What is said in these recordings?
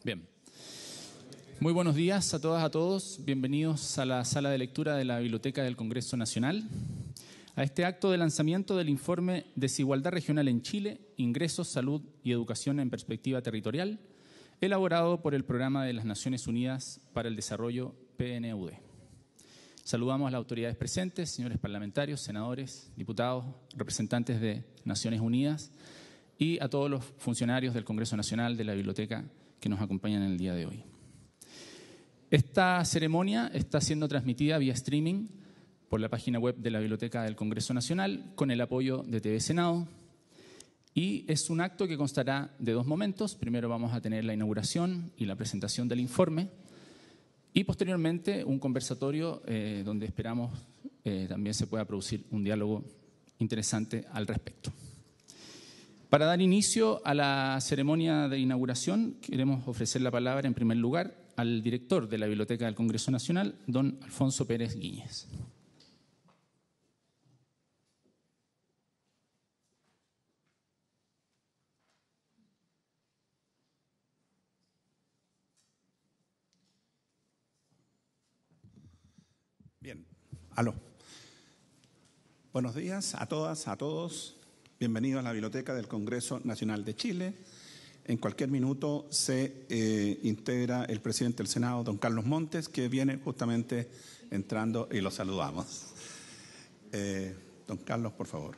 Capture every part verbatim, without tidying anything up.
Bien. Muy buenos días a todas, a todos. Bienvenidos a la sala de lectura de la Biblioteca del Congreso Nacional. A este acto de lanzamiento del informe Desigualdad Regional en Chile, Ingresos, Salud y Educación en Perspectiva Territorial, elaborado por el Programa de las Naciones Unidas para el Desarrollo, P N U D. Saludamos a las autoridades presentes, señores parlamentarios, senadores, diputados, representantes de Naciones Unidas y a todos los funcionarios del Congreso Nacional de la Biblioteca que nos acompañan en el día de hoy. Esta ceremonia está siendo transmitida vía streaming por la página web de la Biblioteca del Congreso Nacional con el apoyo de T V Senado y es un acto que constará de dos momentos. Primero vamos a tener la inauguración y la presentación del informe y posteriormente un conversatorio eh, donde esperamos eh, también se pueda producir un diálogo interesante al respecto. Para dar inicio a la ceremonia de inauguración, queremos ofrecer la palabra en primer lugar al director de la Biblioteca del Congreso Nacional, don Alfonso Pérez Guíñez. Bien, aló. Buenos días a todas, a todos. Bienvenidos a la Biblioteca del Congreso Nacional de Chile. En cualquier minuto se eh, integra el presidente del Senado, don Carlos Montes, que viene justamente entrando y lo saludamos. Eh, don Carlos, por favor.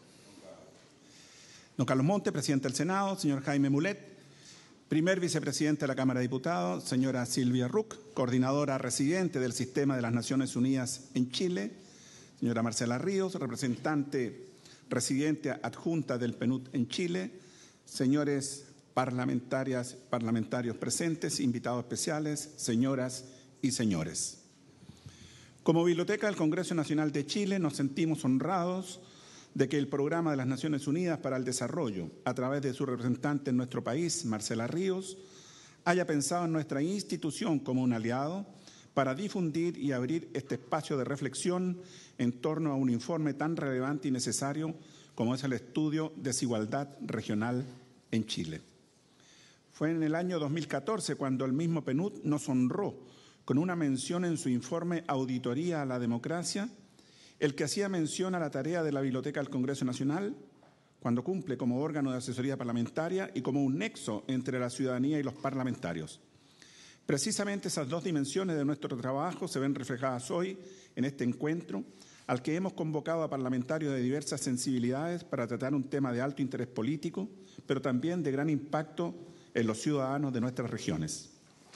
Don Carlos Montes, presidente del Senado, señor Jaime Mulet, primer vicepresidente de la Cámara de Diputados, señora Silvia Ruck, coordinadora residente del Sistema de las Naciones Unidas en Chile, señora Marcela Ríos, representante residente adjunta del P N U D en Chile, señores parlamentarias, parlamentarios presentes, invitados especiales, señoras y señores. Como Biblioteca del Congreso Nacional de Chile nos sentimos honrados de que el Programa de las Naciones Unidas para el Desarrollo, a través de su representante en nuestro país, Marcela Ríos, haya pensado en nuestra institución como un aliado para difundir y abrir este espacio de reflexión en torno a un informe tan relevante y necesario como es el estudio Desigualdad Regional en Chile. Fue en el año dos mil catorce cuando el mismo P N U D nos honró con una mención en su informe Auditoría a la Democracia, el que hacía mención a la tarea de la Biblioteca del Congreso Nacional cuando cumple como órgano de asesoría parlamentaria y como un nexo entre la ciudadanía y los parlamentarios. Precisamente esas dos dimensiones de nuestro trabajo se ven reflejadas hoy en este encuentro, al que hemos convocado a parlamentarios de diversas sensibilidades para tratar un tema de alto interés político, pero también de gran impacto en los ciudadanos de nuestras regiones.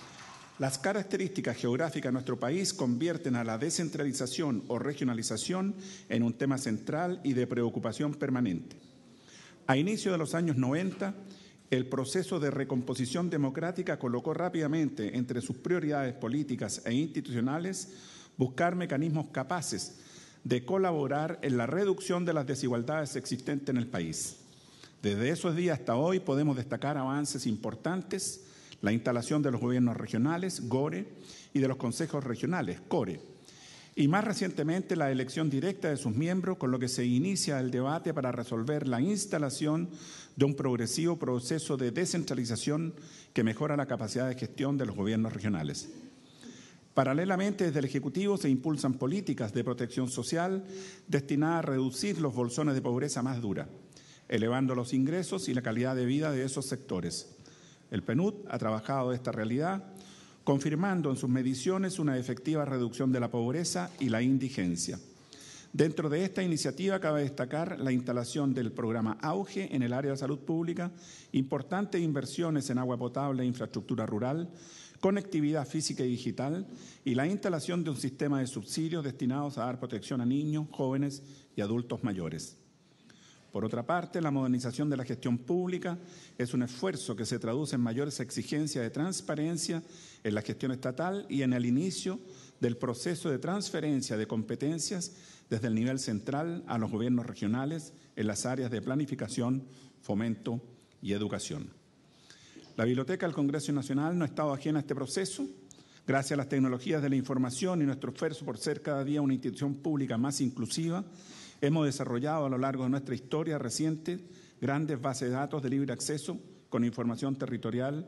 Las características geográficas de nuestro país convierten a la descentralización o regionalización en un tema central y de preocupación permanente. A inicio de los años noventa, el proceso de recomposición democrática colocó rápidamente entre sus prioridades políticas e institucionales buscar mecanismos capaces de colaborar en la reducción de las desigualdades existentes en el país. Desde esos días hasta hoy podemos destacar avances importantes, la instalación de los gobiernos regionales, GORE, y de los consejos regionales, CORE, y más recientemente la elección directa de sus miembros, con lo que se inicia el debate para resolver la instalación de un progresivo proceso de descentralización que mejora la capacidad de gestión de los gobiernos regionales. Paralelamente, desde el Ejecutivo se impulsan políticas de protección social destinadas a reducir los bolsones de pobreza más dura, elevando los ingresos y la calidad de vida de esos sectores. El P N U D ha trabajado esta realidad, confirmando en sus mediciones una efectiva reducción de la pobreza y la indigencia. Dentro de esta iniciativa cabe destacar la instalación del programa AUGE en el área de salud pública, importantes inversiones en agua potable e infraestructura rural, conectividad física y digital y la instalación de un sistema de subsidios destinados a dar protección a niños, jóvenes y adultos mayores. Por otra parte, la modernización de la gestión pública es un esfuerzo que se traduce en mayores exigencias de transparencia en la gestión estatal y en el inicio del proceso de transferencia de competencias desde el nivel central a los gobiernos regionales en las áreas de planificación, fomento y educación. La Biblioteca del Congreso Nacional no ha estado ajena a este proceso. Gracias a las tecnologías de la información y nuestro esfuerzo por ser cada día una institución pública más inclusiva, hemos desarrollado a lo largo de nuestra historia reciente grandes bases de datos de libre acceso con información territorial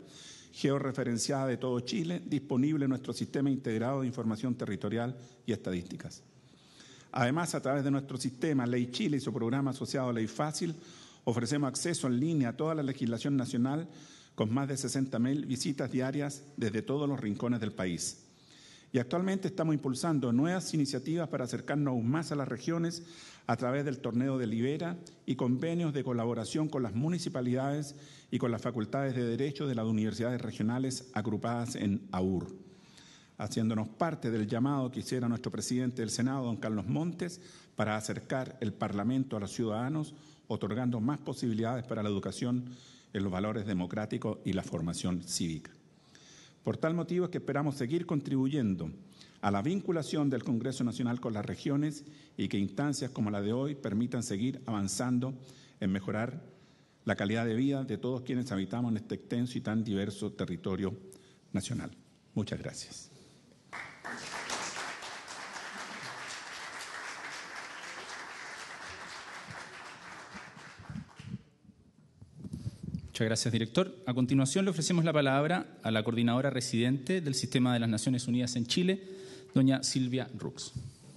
georreferenciada de todo Chile, disponible en nuestro Sistema Integrado de Información Territorial y Estadísticas. Además, a través de nuestro sistema Ley Chile y su programa asociado Ley Fácil, ofrecemos acceso en línea a toda la legislación nacional con más de sesenta mil visitas diarias desde todos los rincones del país. Y actualmente estamos impulsando nuevas iniciativas para acercarnos aún más a las regiones a través del torneo de Libera y convenios de colaboración con las municipalidades y con las facultades de Derecho de las universidades regionales agrupadas en A U R, haciéndonos parte del llamado que hiciera nuestro presidente del Senado, don Carlos Montes, para acercar el Parlamento a los ciudadanos, otorgando más posibilidades para la educación en los valores democráticos y la formación cívica. Por tal motivo es que esperamos seguir contribuyendo a la vinculación del Congreso Nacional con las regiones y que instancias como la de hoy permitan seguir avanzando en mejorar la calidad de vida de todos quienes habitamos en este extenso y tan diverso territorio nacional. Muchas gracias. Muchas gracias, director. A continuación le ofrecemos la palabra a la coordinadora residente del Sistema de las Naciones Unidas en Chile, doña Silvia Rux.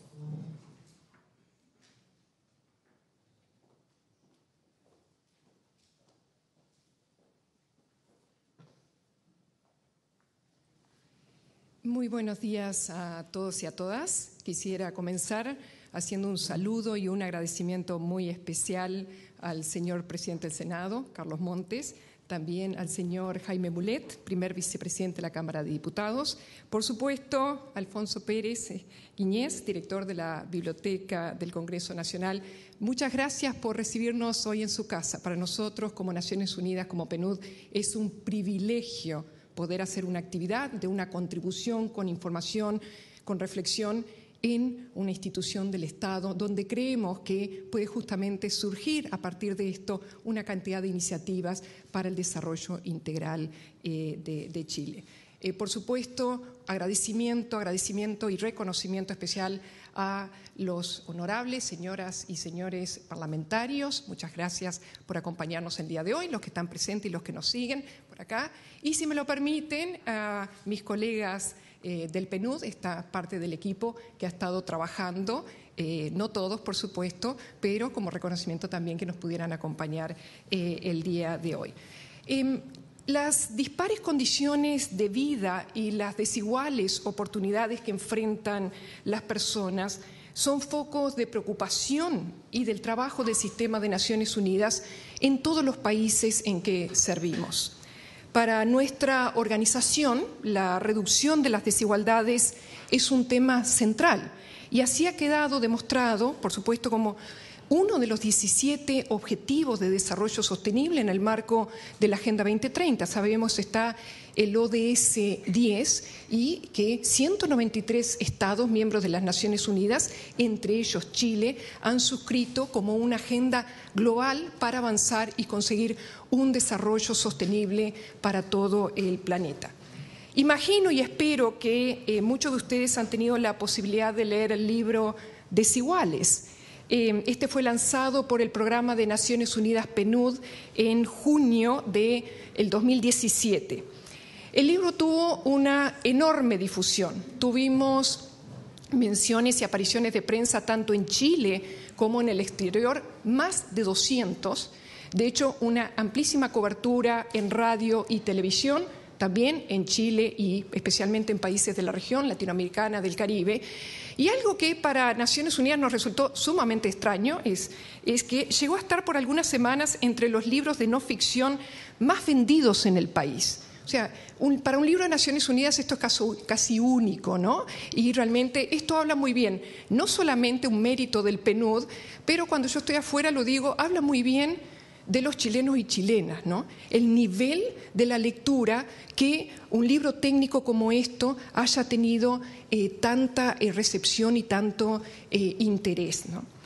Muy buenos días a todos y a todas. Quisiera comenzar haciendo un saludo y un agradecimiento muy especial al señor presidente del Senado, Carlos Montes, también al señor Jaime Mulet, primer vicepresidente de la Cámara de Diputados, por supuesto, Alfonso Pérez Guiñez, director de la Biblioteca del Congreso Nacional. Muchas gracias por recibirnos hoy en su casa. Para nosotros, como Naciones Unidas, como PNUD, es un privilegio poder hacer una actividad de una contribución con información, con reflexión en una institución del Estado donde creemos que puede justamente surgir a partir de esto una cantidad de iniciativas para el desarrollo integral eh, de, de Chile. Eh, por supuesto, agradecimiento, agradecimiento y reconocimiento especial a los honorables señoras y señores parlamentarios. Muchas gracias por acompañarnos el día de hoy, los que están presentes y los que nos siguen por acá. Y si me lo permiten, a mis colegas eh, del PNUD, esta parte del equipo que ha estado trabajando, eh, no todos, por supuesto, pero como reconocimiento también que nos pudieran acompañar eh, el día de hoy. Eh, Las dispares condiciones de vida y las desiguales oportunidades que enfrentan las personas son focos de preocupación y del trabajo del Sistema de Naciones Unidas en todos los países en que servimos. Para nuestra organización, la reducción de las desigualdades es un tema central y así ha quedado demostrado, por supuesto, como uno de los diecisiete Objetivos de Desarrollo Sostenible en el marco de la Agenda veinte treinta. Sabemos está el O D S diez y que ciento noventa y tres estados miembros de las Naciones Unidas, entre ellos Chile, han suscrito como una agenda global para avanzar y conseguir un desarrollo sostenible para todo el planeta. Imagino y espero que eh, muchos de ustedes han tenido la posibilidad de leer el libro Desiguales. Este fue lanzado por el Programa de Naciones Unidas PNUD en junio del dos mil diecisiete. El libro tuvo una enorme difusión. Tuvimos menciones y apariciones de prensa tanto en Chile como en el exterior, más de doscientos. De hecho, una amplísima cobertura en radio y televisión, también en Chile y especialmente en países de la región latinoamericana, del Caribe. Y algo que para Naciones Unidas nos resultó sumamente extraño es, es que llegó a estar por algunas semanas entre los libros de no ficción más vendidos en el país. O sea, un, para un libro de Naciones Unidas esto es casi, casi único, ¿no? Y realmente esto habla muy bien, no solamente un mérito del PNUD, pero cuando yo estoy afuera lo digo, habla muy bien de los chilenos y chilenas, ¿no? El nivel de la lectura que un libro técnico como esto haya tenido eh, tanta eh, recepción y tanto eh, interés, ¿no?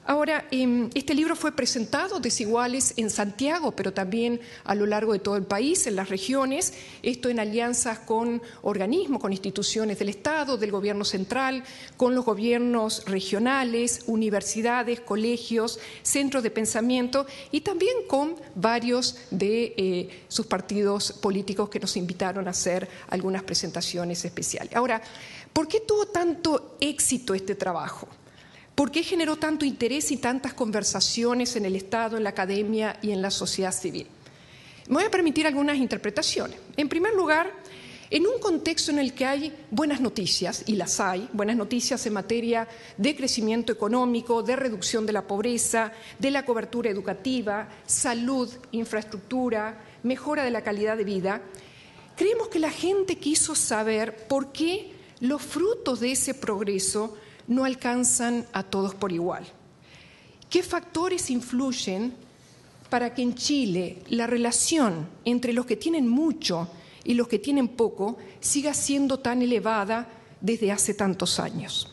Ahora, este libro fue presentado, Desiguales, en Santiago, pero también a lo largo de todo el país, en las regiones, esto en alianzas con organismos, con instituciones del Estado, del Gobierno central, con los gobiernos regionales, universidades, colegios, centros de pensamiento y también con varios de eh, sus partidos políticos que nos invitaron a hacer algunas presentaciones especiales. Ahora, ¿por qué tuvo tanto éxito este trabajo? ¿Por qué generó tanto interés y tantas conversaciones en el Estado, en la academia y en la sociedad civil? Me voy a permitir algunas interpretaciones. En primer lugar, en un contexto en el que hay buenas noticias, y las hay, buenas noticias en materia de crecimiento económico, de reducción de la pobreza, de la cobertura educativa, salud, infraestructura, mejora de la calidad de vida, creemos que la gente quiso saber por qué los frutos de ese progreso no alcanzan a todos por igual. ¿Qué factores influyen para que en Chile la relación entre los que tienen mucho y los que tienen poco siga siendo tan elevada desde hace tantos años?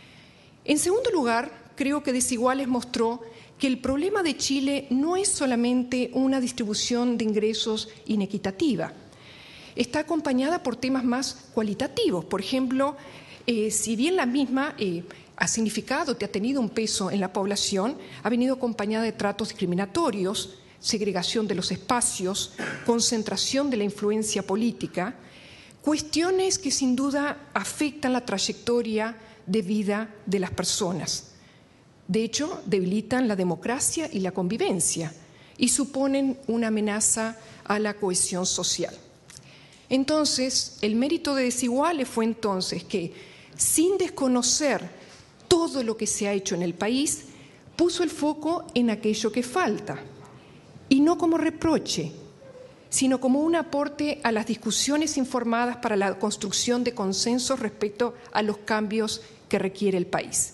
En segundo lugar, creo que Desiguales mostró que el problema de Chile no es solamente una distribución de ingresos inequitativa, está acompañada por temas más cualitativos. Por ejemplo, Eh, si bien la misma eh, ha significado que ha tenido un peso en la población, ha venido acompañada de tratos discriminatorios, segregación de los espacios, concentración de la influencia política, cuestiones que sin duda afectan la trayectoria de vida de las personas. De hecho, debilitan la democracia y la convivencia y suponen una amenaza a la cohesión social. Entonces, el mérito de Desiguales fue entonces que, sin desconocer todo lo que se ha hecho en el país, puso el foco en aquello que falta, y no como reproche, sino como un aporte a las discusiones informadas para la construcción de consensos respecto a los cambios que requiere el país.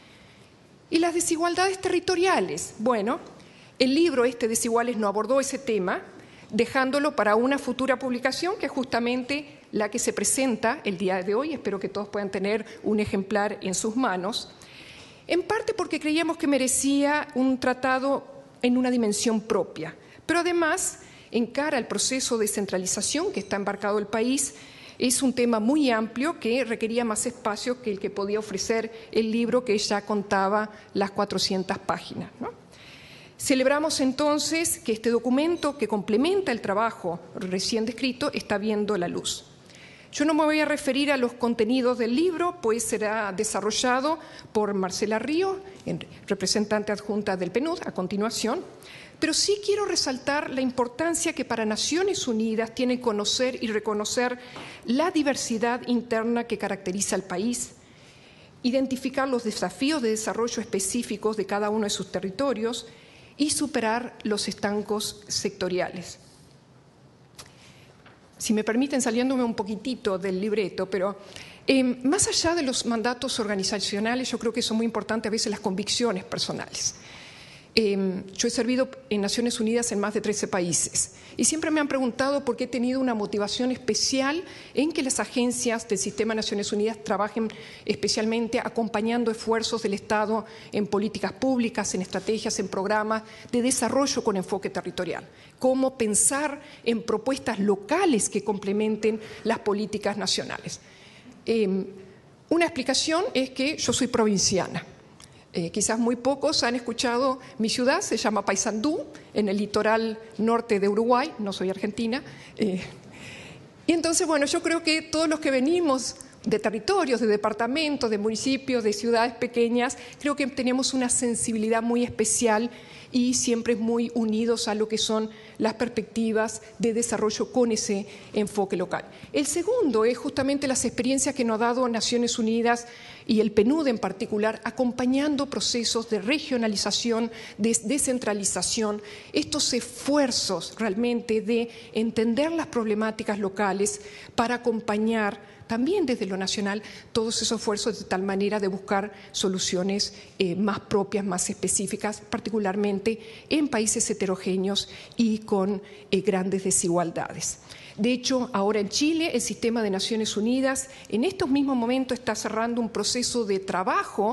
Y las desigualdades territoriales. Bueno, el libro este Desiguales no abordó ese tema, dejándolo para una futura publicación que es justamente la que se presenta el día de hoy. Espero que todos puedan tener un ejemplar en sus manos, en parte porque creíamos que merecía un tratado en una dimensión propia, pero además, en cara al proceso de descentralización que está embarcado el país, es un tema muy amplio que requería más espacio que el que podía ofrecer el libro, que ya contaba las cuatrocientas páginas, ¿no? Celebramos entonces que este documento, que complementa el trabajo recién descrito, está viendo la luz. Yo no me voy a referir a los contenidos del libro, pues será desarrollado por Marcela Río, representante adjunta del P N U D, a continuación, pero sí quiero resaltar la importancia que para Naciones Unidas tiene conocer y reconocer la diversidad interna que caracteriza al país, identificar los desafíos de desarrollo específicos de cada uno de sus territorios y superar los estancos sectoriales. Si me permiten, saliéndome un poquitito del libreto, pero eh, más allá de los mandatos organizacionales, yo creo que son muy importantes a veces las convicciones personales. Eh, yo he servido en Naciones Unidas en más de trece países y siempre me han preguntado por qué he tenido una motivación especial en que las agencias del sistema de Naciones Unidas trabajen especialmente acompañando esfuerzos del Estado en políticas públicas, en estrategias, en programas de desarrollo con enfoque territorial. Cómo pensar en propuestas locales que complementen las políticas nacionales. Eh, una explicación es que yo soy provinciana. Eh, quizás muy pocos han escuchado mi ciudad, se llama Paysandú, en el litoral norte de Uruguay, no soy argentina. Eh, y entonces, bueno, yo creo que todos los que venimos de territorios, de departamentos, de municipios, de ciudades pequeñas, creo que tenemos una sensibilidad muy especial y siempre muy unidos a lo que son las perspectivas de desarrollo con ese enfoque local. El segundo es justamente las experiencias que nos ha dado Naciones Unidas y el P N U D en particular, acompañando procesos de regionalización, de descentralización, estos esfuerzos realmente de entender las problemáticas locales para acompañar también desde lo nacional todos esos esfuerzos de tal manera de buscar soluciones eh, más propias, más específicas, particularmente en países heterogéneos y con eh, grandes desigualdades. De hecho, ahora en Chile, el sistema de Naciones Unidas en estos mismos momentos está cerrando un proceso de trabajo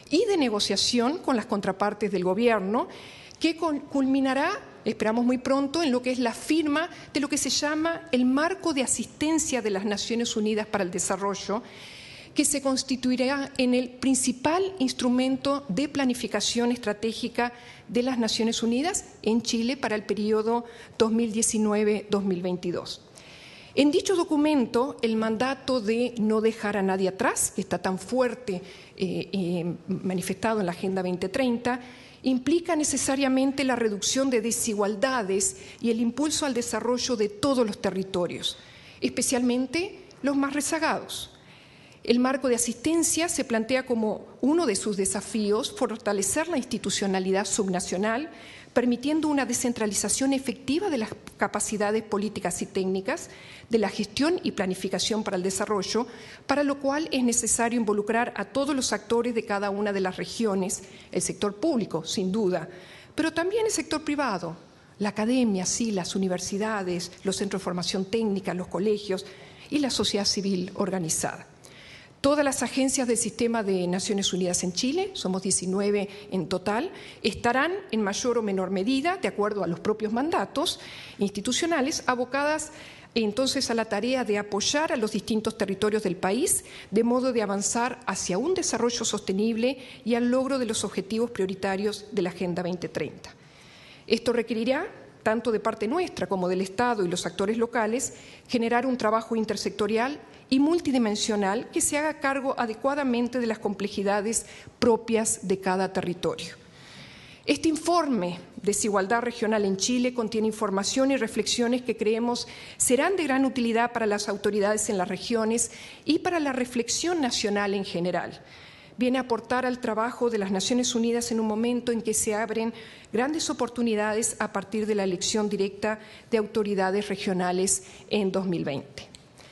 y de negociación con las contrapartes del gobierno, que culminará, esperamos muy pronto, en lo que es la firma de lo que se llama el Marco de Asistencia de las Naciones Unidas para el Desarrollo, que se constituirá en el principal instrumento de planificación estratégica de las Naciones Unidas en Chile para el periodo dos mil diecinueve a dos mil veintidós. En dicho documento, el mandato de no dejar a nadie atrás, que está tan fuerte eh, eh, manifestado en la Agenda veinte treinta, implica necesariamente la reducción de desigualdades y el impulso al desarrollo de todos los territorios, especialmente los más rezagados. El marco de asistencia se plantea como uno de sus desafíos fortalecer la institucionalidad subnacional, permitiendo una descentralización efectiva de las capacidades políticas y técnicas, de la gestión y planificación para el desarrollo, para lo cual es necesario involucrar a todos los actores de cada una de las regiones, el sector público, sin duda, pero también el sector privado, la academia, sí, las universidades, los centros de formación técnica, los colegios y la sociedad civil organizada. Todas las agencias del Sistema de Naciones Unidas en Chile, somos diecinueve en total, estarán en mayor o menor medida, de acuerdo a los propios mandatos institucionales, abocadas entonces a la tarea de apoyar a los distintos territorios del país, de modo de avanzar hacia un desarrollo sostenible y al logro de los objetivos prioritarios de la Agenda veinte treinta. Esto requerirá, tanto de parte nuestra como del Estado y los actores locales, generar un trabajo intersectorial y multidimensional que se haga cargo adecuadamente de las complejidades propias de cada territorio. Este informe, Desigualdad Regional en Chile, contiene información y reflexiones que creemos serán de gran utilidad para las autoridades en las regiones y para la reflexión nacional en general. Viene a aportar al trabajo de las Naciones Unidas en un momento en que se abren grandes oportunidades a partir de la elección directa de autoridades regionales en dos mil veinte.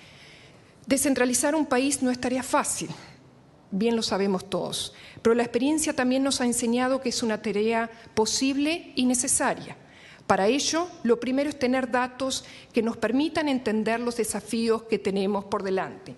Descentralizar un país no es tarea fácil, bien lo sabemos todos, pero la experiencia también nos ha enseñado que es una tarea posible y necesaria. Para ello, lo primero es tener datos que nos permitan entender los desafíos que tenemos por delante.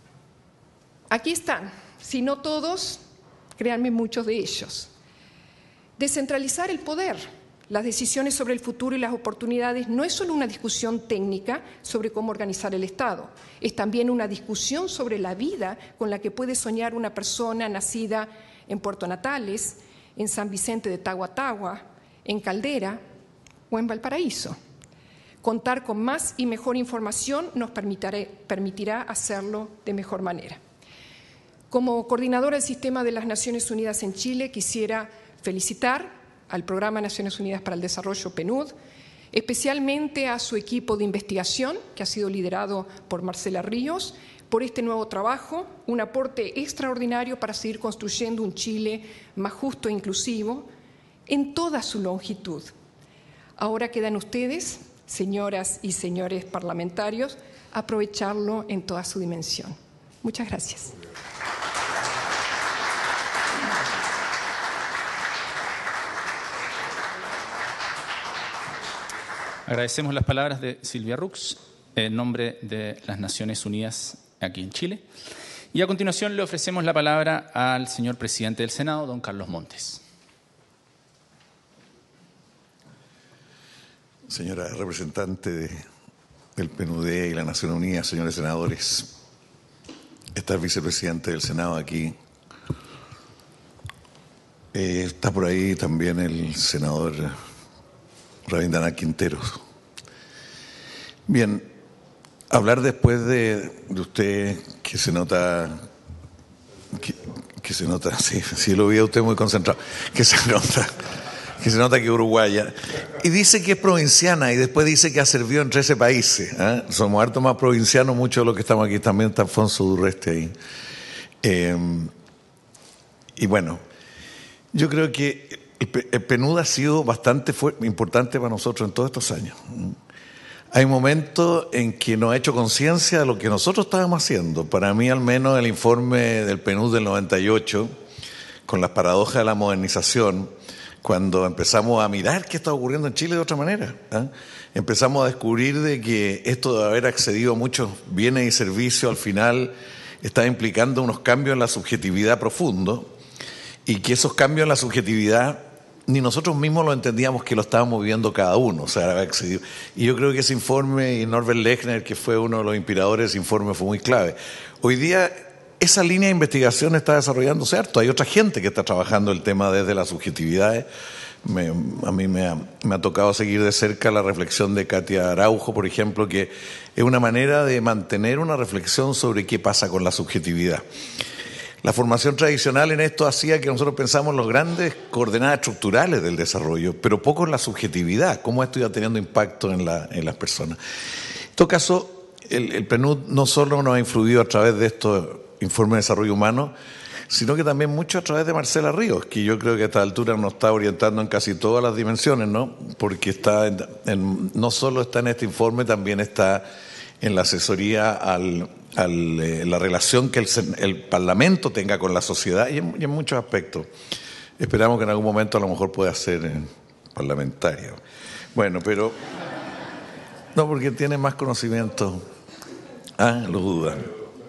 Aquí están, si no todos, créanme, muchos de ellos. Descentralizar el poder. Las decisiones sobre el futuro y las oportunidades no es solo una discusión técnica sobre cómo organizar el Estado, es también una discusión sobre la vida con la que puede soñar una persona nacida en Puerto Natales, en San Vicente de Tagua, en Caldera o en Valparaíso. Contar con más y mejor información nos permitirá, permitirá hacerlo de mejor manera. Como coordinadora del Sistema de las Naciones Unidas en Chile, quisiera felicitar al Programa Naciones Unidas para el Desarrollo, PNUD, especialmente a su equipo de investigación, que ha sido liderado por Marcela Ríos, por este nuevo trabajo, un aporte extraordinario para seguir construyendo un Chile más justo e inclusivo en toda su longitud. Ahora quedan ustedes, señoras y señores parlamentarios, aprovecharlo en toda su dimensión. Muchas gracias. Agradecemos las palabras de Silvia Rux en nombre de las Naciones Unidas aquí en Chile. Y a continuación le ofrecemos la palabra al señor presidente del Senado, don Carlos Montes. Señora representante de, del P N U D y la Naciones Unidas, señores senadores, está el vicepresidente del Senado aquí, eh, está por ahí también el senador Rabindranath Quinteros. Bien, hablar después de, de usted, que se nota, que, que se nota, sí, sí lo vi a usted muy concentrado, que se nota, que se nota que es uruguaya, y dice que es provinciana y después dice que ha servido en trece países, ¿eh? Somos harto más provincianos, muchos de los que estamos aquí, también está Alfonso Durreste ahí. Eh, y bueno, yo creo que el PNUD ha sido bastante importante para nosotros en todos estos años. Hay momentos en que nos ha hecho conciencia de lo que nosotros estábamos haciendo. Para mí, al menos, el informe del PNUD del noventa y ocho, con las paradojas de la modernización, cuando empezamos a mirar qué está ocurriendo en Chile de otra manera, ¿eh? Empezamos a descubrir de que esto de haber accedido a muchos bienes y servicios al final estaba implicando unos cambios en la subjetividad profundos. y que esos cambios en la subjetividad ni nosotros mismos lo entendíamos que lo estábamos viviendo cada uno. O sea, y yo creo que ese informe, y Norbert Lechner, que fue uno de los inspiradores de ese informe, fue muy clave. Hoy día esa línea de investigación está desarrollándose harto. Hay otra gente que está trabajando el tema desde las subjetividades. Me, a mí me ha, me ha tocado seguir de cerca la reflexión de Katia Araujo, por ejemplo, que es una manera de mantener una reflexión sobre qué pasa con la subjetividad. La formación tradicional en esto hacía que nosotros pensamos en las grandes coordenadas estructurales del desarrollo, pero poco en la subjetividad, cómo esto iba teniendo impacto en, la, en las personas. En todo caso, el, el P N U D no solo nos ha influido a través de estos informes de desarrollo humano, sino que también mucho a través de Marcela Ríos, que yo creo que a esta altura nos está orientando en casi todas las dimensiones, ¿no? Porque está en, en, no solo está en este informe, también está en la asesoría al, al eh, la relación que el, el Parlamento tenga con la sociedad y en, y en muchos aspectos. Esperamos que en algún momento a lo mejor pueda ser eh, parlamentario. Bueno, pero no, porque tiene más conocimiento. Ah, lo dudan.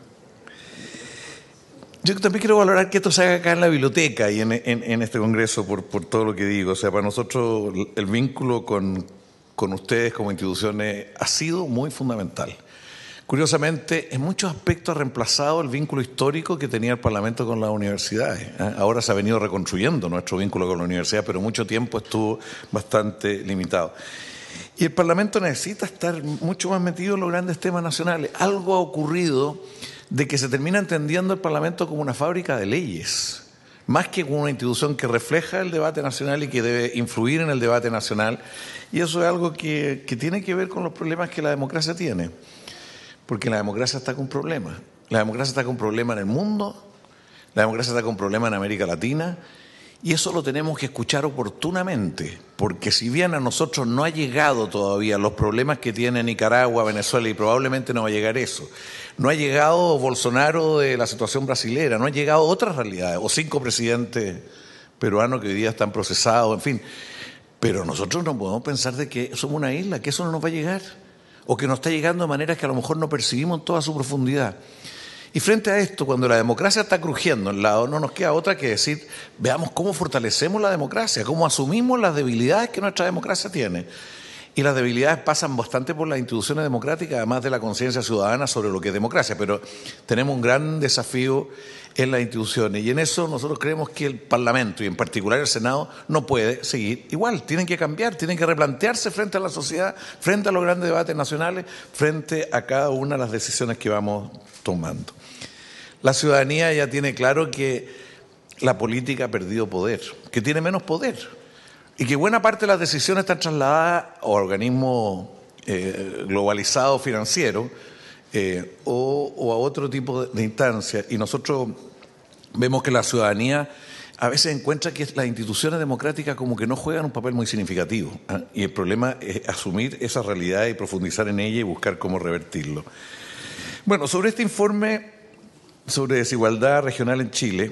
Yo también quiero valorar que esto se haga acá en la biblioteca y en, en, en este congreso por, por todo lo que digo. O sea, para nosotros el vínculo con, con ustedes como instituciones ha sido muy fundamental. Curiosamente, en muchos aspectos ha reemplazado el vínculo histórico que tenía el Parlamento con las universidades. Ahora se ha venido reconstruyendo nuestro vínculo con la universidad, pero mucho tiempo estuvo bastante limitado. Y el Parlamento necesita estar mucho más metido en los grandes temas nacionales. Algo ha ocurrido de que se termina entendiendo el Parlamento como una fábrica de leyes, más que como una institución que refleja el debate nacional y que debe influir en el debate nacional. Y eso es algo que, que tiene que ver con los problemas que la democracia tiene, porque la democracia está con problemas. La democracia está con problemas en el mundo, la democracia está con problemas en América Latina, y eso lo tenemos que escuchar oportunamente, porque si bien a nosotros no ha llegado todavía los problemas que tiene Nicaragua, Venezuela, y probablemente no va a llegar eso, no ha llegado Bolsonaro de la situación brasilera, no ha llegado otras realidades, o cinco presidentes peruanos que hoy día están procesados, en fin, pero nosotros no podemos pensar de que somos una isla, que eso no nos va a llegar, o que nos está llegando de maneras que a lo mejor no percibimos en toda su profundidad. Y frente a esto, cuando la democracia está crujiendo al lado, no nos queda otra que decir, veamos cómo fortalecemos la democracia, cómo asumimos las debilidades que nuestra democracia tiene. Y las debilidades pasan bastante por las instituciones democráticas, además de la conciencia ciudadana sobre lo que es democracia, pero tenemos un gran desafío en las instituciones y en eso nosotros creemos que el Parlamento y en particular el Senado no puede seguir igual, tienen que cambiar, tienen que replantearse frente a la sociedad, frente a los grandes debates nacionales, frente a cada una de las decisiones que vamos tomando. La ciudadanía ya tiene claro que la política ha perdido poder, que tiene menos poder y que buena parte de las decisiones están trasladadas a organismos eh, globalizados financieros eh, o, o a otro tipo de, de instancias. Y nosotros vemos que la ciudadanía a veces encuentra que las instituciones democráticas como que no juegan un papel muy significativo, ¿eh? Y el problema es asumir esa realidad y profundizar en ella y buscar cómo revertirlo. Bueno, sobre este informe sobre desigualdad regional en Chile,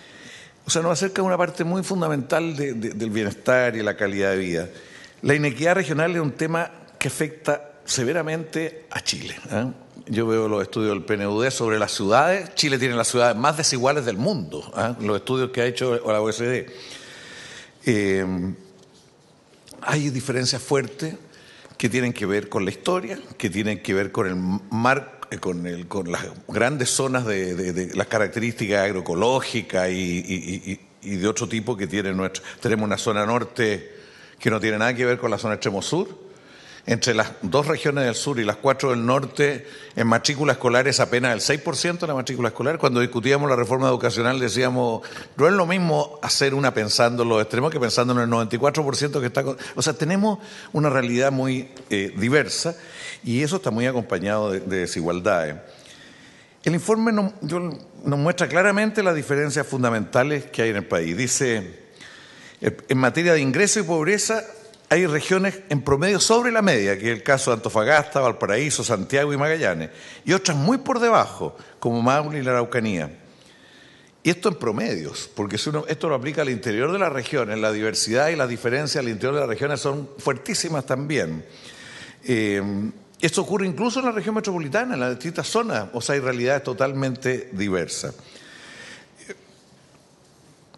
o sea, nos acerca a una parte muy fundamental de, de, del bienestar y la calidad de vida. La inequidad regional es un tema que afecta severamente a Chile, ¿eh? Yo veo los estudios del P N U D sobre las ciudades. Chile tiene las ciudades más desiguales del mundo, ¿eh? Los estudios que ha hecho la O E C D. Eh, hay diferencias fuertes que tienen que ver con la historia, que tienen que ver con el marco, Con, el, con las grandes zonas de, de, de las características agroecológicas y, y, y, y de otro tipo que tiene nuestro. Tenemos una zona norte que no tiene nada que ver con la zona extremo sur. Entre las dos regiones del sur y las cuatro del norte, en matrícula escolar es apenas el seis por ciento de la matrícula escolar. Cuando discutíamos la reforma educacional decíamos, no es lo mismo hacer una pensando en los extremos que pensando en el noventa y cuatro por ciento que está... Con... O sea, tenemos una realidad muy eh, diversa y eso está muy acompañado de, de desigualdades. El informe nos, yo, nos muestra claramente las diferencias fundamentales que hay en el país. Dice, en materia de ingreso y pobreza, hay regiones en promedio sobre la media, que es el caso de Antofagasta, Valparaíso, Santiago y Magallanes, y otras muy por debajo, como Maule y la Araucanía. Y esto en promedios, porque si uno, esto lo aplica al interior de las regiones, la diversidad y las diferencias al interior de las regiones son fuertísimas también. Eh, esto ocurre incluso en la región metropolitana, en las distintas zonas, o sea, hay realidades totalmente diversas.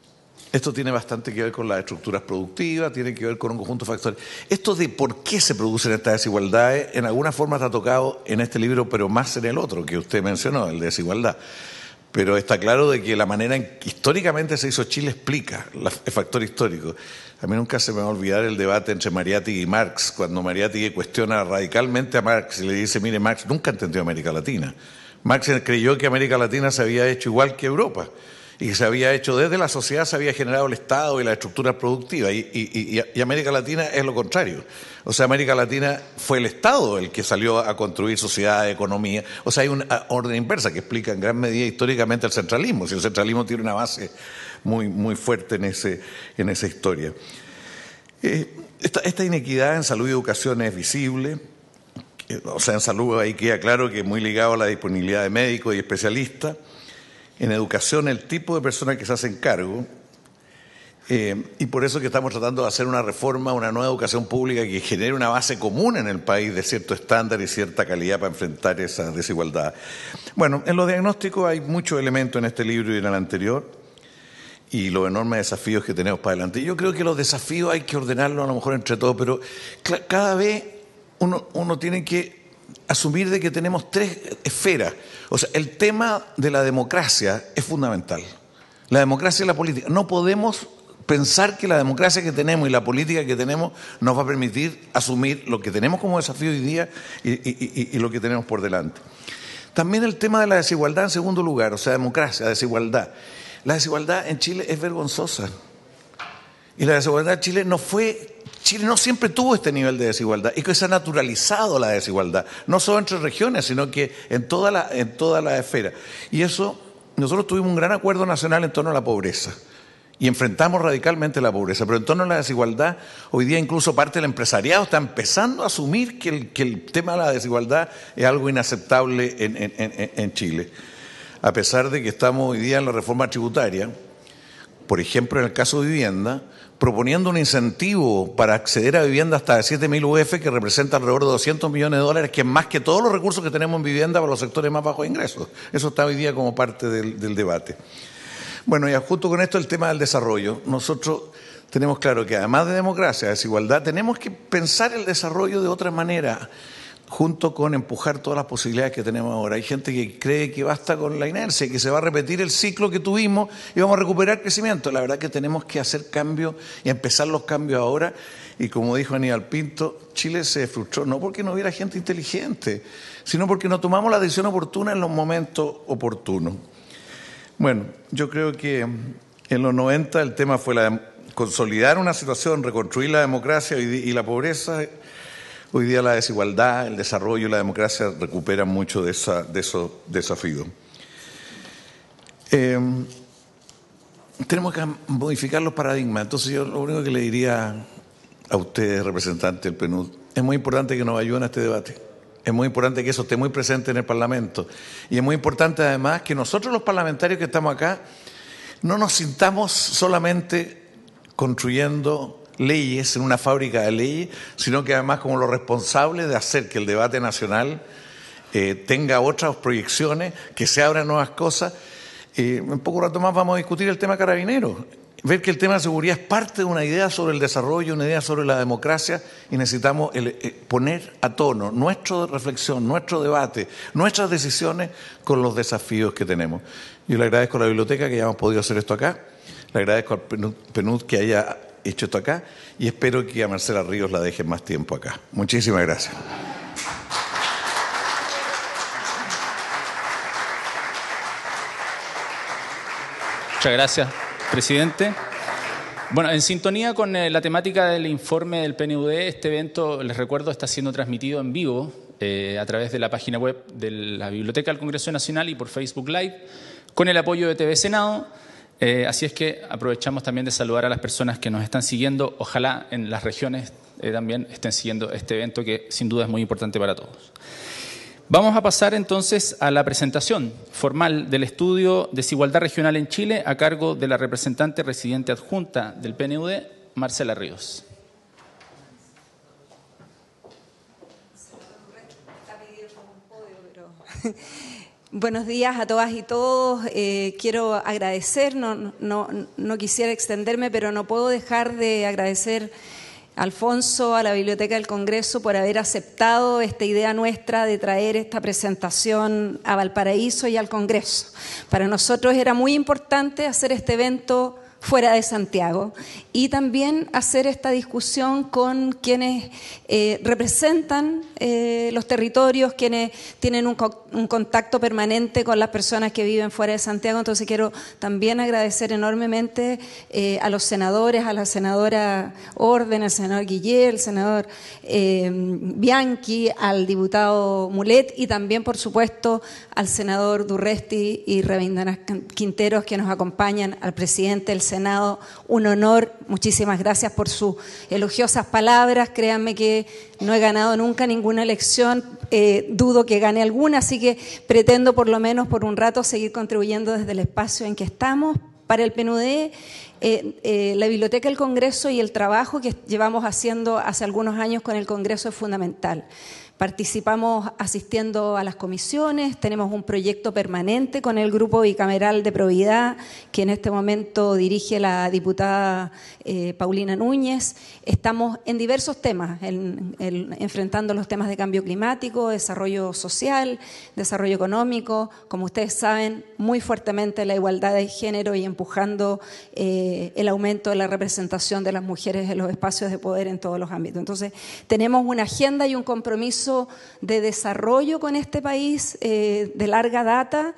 Esto tiene bastante que ver con las estructuras productivas, tiene que ver con un conjunto de factores. Esto de por qué se producen estas desigualdades, en alguna forma está tocado en este libro, pero más en el otro que usted mencionó, el de desigualdad. Pero está claro de que la manera en que históricamente se hizo Chile explica el factor histórico. A mí nunca se me va a olvidar el debate entre Mariátegui y Marx, cuando Mariátegui cuestiona radicalmente a Marx y le dice, mire, Marx nunca entendió América Latina. Marx creyó que América Latina se había hecho igual que Europa y que se había hecho desde la sociedad, se había generado el Estado y las estructuras productivas, y, y, y, y América Latina es lo contrario. O sea, América Latina fue el Estado el que salió a construir sociedad, economía. O sea, hay una orden inversa que explica en gran medida históricamente el centralismo. Si el centralismo tiene una base muy, muy fuerte en, ese, en esa historia. Eh, esta, esta inequidad en salud y educación es visible. O sea, en salud ahí queda claro que es muy ligado a la disponibilidad de médicos y especialistas. En educación, el tipo de personas que se hacen cargo, eh, y por eso que estamos tratando de hacer una reforma, una nueva educación pública que genere una base común en el país de cierto estándar y cierta calidad para enfrentar esa desigualdad. Bueno, en los diagnósticos hay muchos elementos en este libro y en el anterior, y los enormes desafíos que tenemos para adelante. Yo creo que los desafíos hay que ordenarlos a lo mejor entre todos, pero cada vez uno, uno tiene que asumir de que tenemos tres esferas. O sea, el tema de la democracia es fundamental. La democracia y la política. No podemos pensar que la democracia que tenemos y la política que tenemos nos va a permitir asumir lo que tenemos como desafío hoy día y, y, y, y lo que tenemos por delante. También el tema de la desigualdad en segundo lugar, o sea, democracia, desigualdad. La desigualdad en Chile es vergonzosa. Y la desigualdad en Chile no fue... Chile no siempre tuvo este nivel de desigualdad y que se ha naturalizado la desigualdad, no solo entre regiones, sino que en toda la, en toda la esfera. Y eso, nosotros tuvimos un gran acuerdo nacional en torno a la pobreza y enfrentamos radicalmente la pobreza, pero en torno a la desigualdad, hoy día incluso parte del empresariado está empezando a asumir que el, que el tema de la desigualdad es algo inaceptable en, en, en, en Chile. A pesar de que estamos hoy día en la reforma tributaria, por ejemplo, en el caso de vivienda, proponiendo un incentivo para acceder a vivienda hasta de siete mil U F, que representa alrededor de doscientos millones de dólares, que es más que todos los recursos que tenemos en vivienda para los sectores más bajos de ingresos. Eso está hoy día como parte del, del debate. Bueno, y junto con esto el tema del desarrollo. Nosotros tenemos claro que además de democracia, desigualdad, tenemos que pensar el desarrollo de otra manera, junto con empujar todas las posibilidades que tenemos ahora. Hay gente que cree que basta con la inercia, que se va a repetir el ciclo que tuvimos y vamos a recuperar crecimiento. La verdad que tenemos que hacer cambios y empezar los cambios ahora. Y como dijo Aníbal Pinto, Chile se frustró no porque no hubiera gente inteligente, sino porque no tomamos la decisión oportuna en los momentos oportunos. Bueno, yo creo que en los noventa el tema fue la, consolidar una situación, reconstruir la democracia y, y la pobreza. Hoy día la desigualdad, el desarrollo y la democracia recuperan mucho de, esa, de esos desafíos. Eh, tenemos que modificar los paradigmas. Entonces yo lo único que le diría a ustedes, representantes del P N U D, es muy importante que nos ayuden a este debate. Es muy importante que eso esté muy presente en el Parlamento. Y es muy importante además que nosotros los parlamentarios que estamos acá no nos sintamos solamente construyendo leyes en una fábrica de leyes, sino que además como los responsables de hacer que el debate nacional eh, tenga otras proyecciones, que se abran nuevas cosas. Eh, en poco rato más vamos a discutir el tema Carabineros, ver que el tema de seguridad es parte de una idea sobre el desarrollo, una idea sobre la democracia, y necesitamos el, eh, poner a tono nuestra reflexión, nuestro debate, nuestras decisiones con los desafíos que tenemos. Yo le agradezco a la biblioteca que hayamos podido hacer esto acá, le agradezco al P N U D que haya hecho esto acá y espero que a Marcela Ríos la dejen más tiempo acá. Muchísimas gracias. Muchas gracias, presidente. Bueno, en sintonía con eh, la temática del informe del P N U D, este evento, les recuerdo, está siendo transmitido en vivo eh, a través de la página web de la Biblioteca del Congreso Nacional y por Facebook Live, con el apoyo de T V Senado. Eh, así es que aprovechamos también de saludar a las personas que nos están siguiendo. Ojalá en las regiones eh, también estén siguiendo este evento que sin duda es muy importante para todos. Vamos a pasar entonces a la presentación formal del estudio Desigualdad Regional en Chile a cargo de la representante residente adjunta del P N U D, Marcela Ríos. Buenos días a todas y todos. Eh, quiero agradecer, no, no, no quisiera extenderme, pero no puedo dejar de agradecer a Alfonso, a la Biblioteca del Congreso, por haber aceptado esta idea nuestra de traer esta presentación a Valparaíso y al Congreso. Para nosotros era muy importante hacer este evento fuera de Santiago y también hacer esta discusión con quienes eh, representan eh, los territorios, quienes tienen un, co un contacto permanente con las personas que viven fuera de Santiago. Entonces quiero también agradecer enormemente eh, a los senadores, a la senadora Orden, al senador Guillé, al senador eh, Bianchi, al diputado Mulet y también, por supuesto, al senador Durresti y Rabindranath Quinteros, que nos acompañan, al presidente del Senado. Un honor, muchísimas gracias por sus elogiosas palabras. Créanme que no he ganado nunca ninguna elección, eh, dudo que gane alguna, así que pretendo por lo menos por un rato seguir contribuyendo desde el espacio en que estamos. Para el P N U D, eh, eh, la Biblioteca del Congreso y el trabajo que llevamos haciendo hace algunos años con el Congreso es fundamental. Participamos asistiendo a las comisiones, tenemos un proyecto permanente con el Grupo Bicameral de Probidad, que en este momento dirige la diputada eh, Paulina Núñez. Estamos en diversos temas, en, en, enfrentando los temas de cambio climático, desarrollo social, desarrollo económico, como ustedes saben, muy fuertemente la igualdad de género y empujando eh, el aumento de la representación de las mujeres en los espacios de poder en todos los ámbitos. Entonces, tenemos una agenda y un compromiso de desarrollo con este país eh, de larga data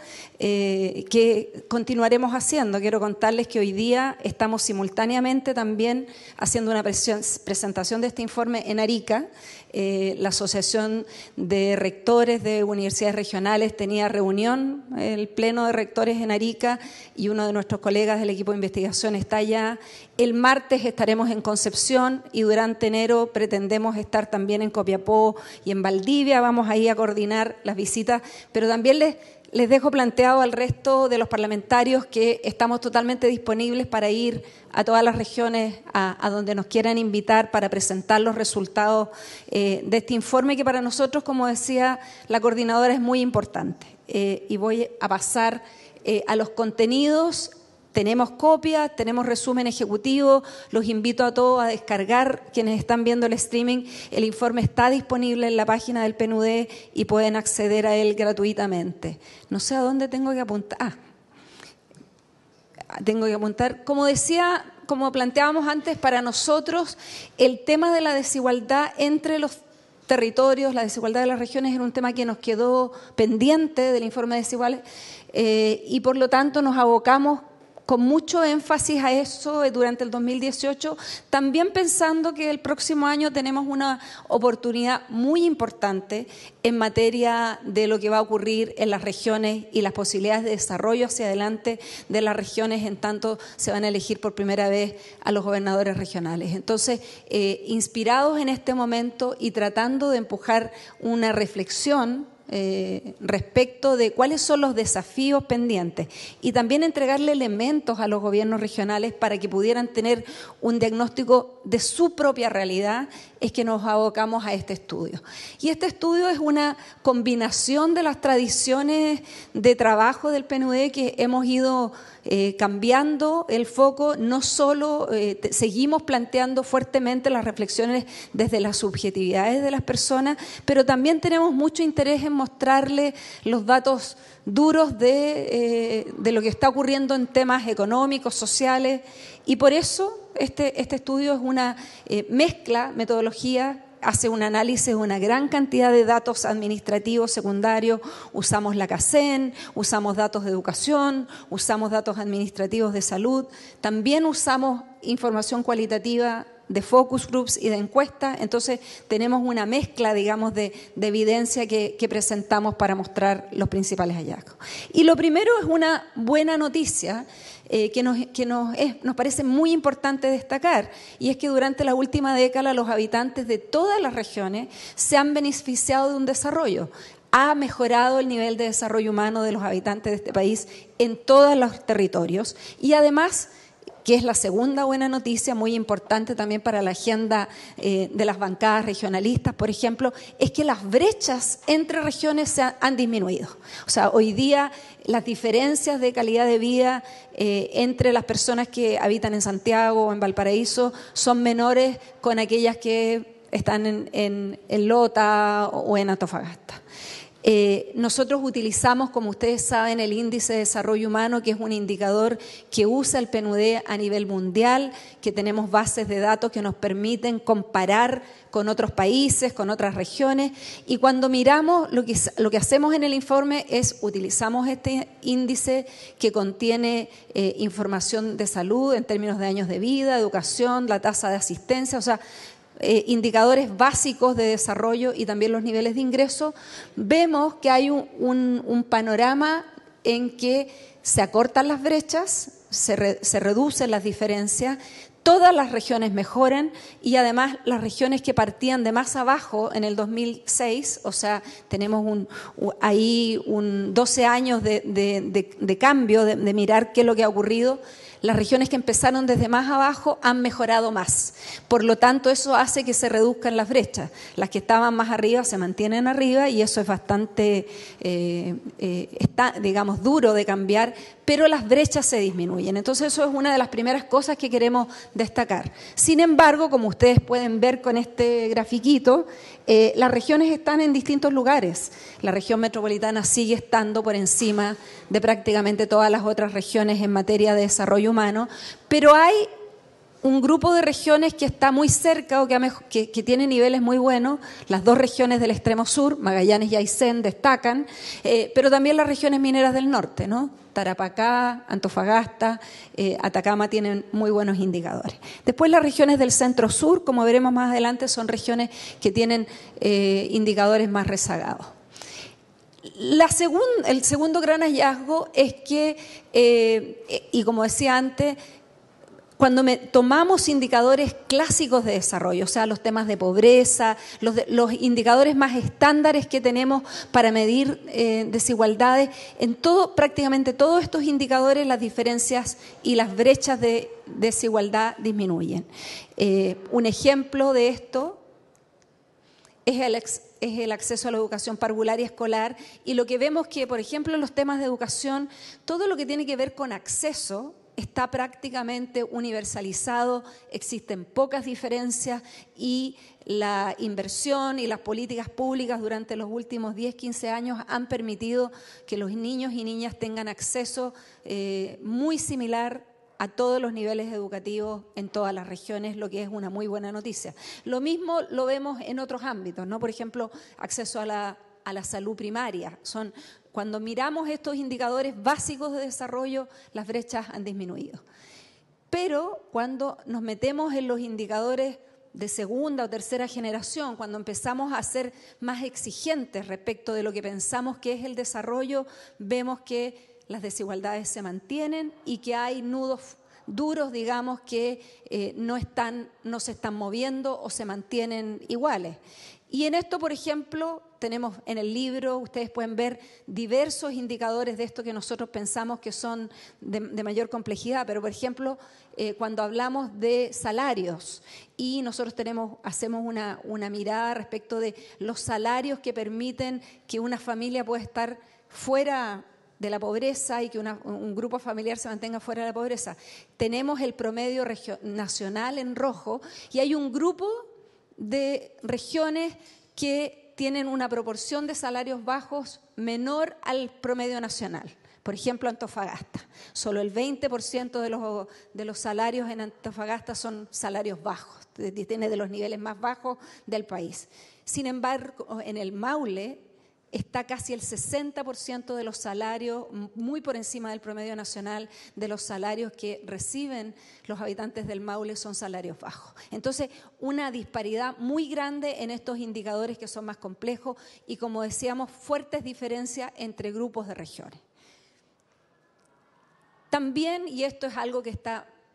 eh, que continuaremos haciendo. Quiero contarles que hoy día estamos simultáneamente también haciendo una presentación de este informe en Arica. Eh, la Asociación de Rectores de Universidades Regionales tenía reunión, el Pleno de Rectores en Arica, y uno de nuestros colegas del equipo de investigación está allá. El martes estaremos en Concepción y durante enero pretendemos estar también en Copiapó y en Valdivia. Vamos ahí a coordinar las visitas, pero también les, les dejo planteado al resto de los parlamentarios que estamos totalmente disponibles para ir a todas las regiones a, a donde nos quieran invitar para presentar los resultados eh, de este informe, que para nosotros, como decía la coordinadora, es muy importante. Eh, y voy a pasar eh, a los contenidos. Tenemos copias, tenemos resumen ejecutivo, los invito a todos a descargar, quienes están viendo el streaming, el informe está disponible en la página del P N U D y pueden acceder a él gratuitamente. No sé a dónde tengo que apuntar. Ah, tengo que apuntar. Como decía, como planteábamos antes, para nosotros el tema de la desigualdad entre los territorios, la desigualdad de las regiones, era un tema que nos quedó pendiente del informe de desiguales eh, y por lo tanto nos abocamos con mucho énfasis a eso durante el dos mil dieciocho, también pensando que el próximo año tenemos una oportunidad muy importante en materia de lo que va a ocurrir en las regiones y las posibilidades de desarrollo hacia adelante de las regiones, en tanto se van a elegir por primera vez a los gobernadores regionales. Entonces, eh, inspirados en este momento y tratando de empujar una reflexión Eh, respecto de cuáles son los desafíos pendientes y también entregarle elementos a los gobiernos regionales para que pudieran tener un diagnóstico de su propia realidad, es que nos abocamos a este estudio. Y este estudio es una combinación de las tradiciones de trabajo del P N U D que hemos ido eh, cambiando el foco. No solo eh, te, seguimos planteando fuertemente las reflexiones desde las subjetividades de las personas, pero también tenemos mucho interés en mostrarle los datos duros de, eh, de lo que está ocurriendo en temas económicos, sociales, y por eso este, este estudio es una eh, mezcla, metodología, hace un análisis de una gran cantidad de datos administrativos secundarios. Usamos la CACEN, usamos datos de educación, usamos datos administrativos de salud, también usamos información cualitativa de focus groups y de encuestas. Entonces tenemos una mezcla, digamos, de, de evidencia que, que presentamos para mostrar los principales hallazgos. Y lo primero es una buena noticia eh, que, nos, que nos, es, nos parece muy importante destacar, y es que durante la última década los habitantes de todas las regiones se han beneficiado de un desarrollo. Ha mejorado el nivel de desarrollo humano de los habitantes de este país en todos los territorios, y además que es la segunda buena noticia, muy importante también para la agenda eh, de las bancadas regionalistas, por ejemplo, es que las brechas entre regiones se han, han disminuido. O sea, hoy día las diferencias de calidad de vida eh, entre las personas que habitan en Santiago o en Valparaíso son menores con aquellas que están en, en, en Lota o en Antofagasta. Eh, nosotros utilizamos, como ustedes saben, el Índice de Desarrollo Humano, que es un indicador que usa el P N U D a nivel mundial, que tenemos bases de datos que nos permiten comparar con otros países, con otras regiones, y cuando miramos, lo que, lo que hacemos en el informe es utilizamos este índice que contiene eh, información de salud en términos de años de vida, educación, la tasa de asistencia, o sea, Eh, indicadores básicos de desarrollo y también los niveles de ingreso, vemos que hay un, un, un panorama en que se acortan las brechas, se, re, se reducen las diferencias, todas las regiones mejoran y además las regiones que partían de más abajo en el dos mil seis, o sea, tenemos un, ahí un doce años de, de, de, de cambio, de, de mirar qué es lo que ha ocurrido. Las regiones que empezaron desde más abajo han mejorado más. Por lo tanto, eso hace que se reduzcan las brechas. Las que estaban más arriba se mantienen arriba y eso es bastante, eh, eh, está, digamos, duro de cambiar, pero las brechas se disminuyen. Entonces, eso es una de las primeras cosas que queremos destacar. Sin embargo, como ustedes pueden ver con este grafiquito, eh, las regiones están en distintos lugares. La región metropolitana sigue estando por encima de prácticamente todas las otras regiones en materia de desarrollo humano, pero hay un grupo de regiones que está muy cerca o que, ha, que, que tiene niveles muy buenos. Las dos regiones del extremo sur, Magallanes y Aysén, destacan, eh, pero también las regiones mineras del norte, ¿no? Tarapacá, Antofagasta, eh, Atacama tienen muy buenos indicadores. Después las regiones del centro sur, como veremos más adelante, son regiones que tienen eh, indicadores más rezagados. La segun, el segundo gran hallazgo es que, eh, y como decía antes, cuando me, tomamos indicadores clásicos de desarrollo, o sea, los temas de pobreza, los, de, los indicadores más estándares que tenemos para medir eh, desigualdades, en todo, prácticamente todos estos indicadores las diferencias y las brechas de desigualdad disminuyen. Eh, un ejemplo de esto es el, es el acceso a la educación parvular y escolar, y lo que vemos que, por ejemplo, en los temas de educación, todo lo que tiene que ver con acceso está prácticamente universalizado, existen pocas diferencias y la inversión y las políticas públicas durante los últimos diez, quince años han permitido que los niños y niñas tengan acceso eh, muy similar a todos los niveles educativos en todas las regiones, lo que es una muy buena noticia. Lo mismo lo vemos en otros ámbitos, ¿no? Por ejemplo, acceso a la, a la salud primaria. Son, cuando miramos estos indicadores básicos de desarrollo, las brechas han disminuido. Pero cuando nos metemos en los indicadores de segunda o tercera generación, cuando empezamos a ser más exigentes respecto de lo que pensamos que es el desarrollo, vemos que las desigualdades se mantienen y que hay nudos duros, digamos, que eh, no, están, no se están moviendo o se mantienen iguales. Y en esto, por ejemplo, tenemos en el libro, ustedes pueden ver diversos indicadores de esto que nosotros pensamos que son de, de mayor complejidad, pero por ejemplo, eh, cuando hablamos de salarios y nosotros tenemos, hacemos una, una mirada respecto de los salarios que permiten que una familia pueda estar fuera de la pobreza y que una, un grupo familiar se mantenga fuera de la pobreza. Tenemos el promedio regio- nacional en rojo y hay un grupo de regiones que tienen una proporción de salarios bajos menor al promedio nacional. Por ejemplo, Antofagasta. Solo el veinte por ciento de los, de los salarios en Antofagasta son salarios bajos, tiene de los niveles más bajos del país. Sin embargo, en el Maule está casi el sesenta por ciento de los salarios, muy por encima del promedio nacional, de los salarios que reciben los habitantes del Maule son salarios bajos. Entonces, una disparidad muy grande en estos indicadores que son más complejos y, como decíamos, fuertes diferencias entre grupos de regiones. También, y esto es algo que está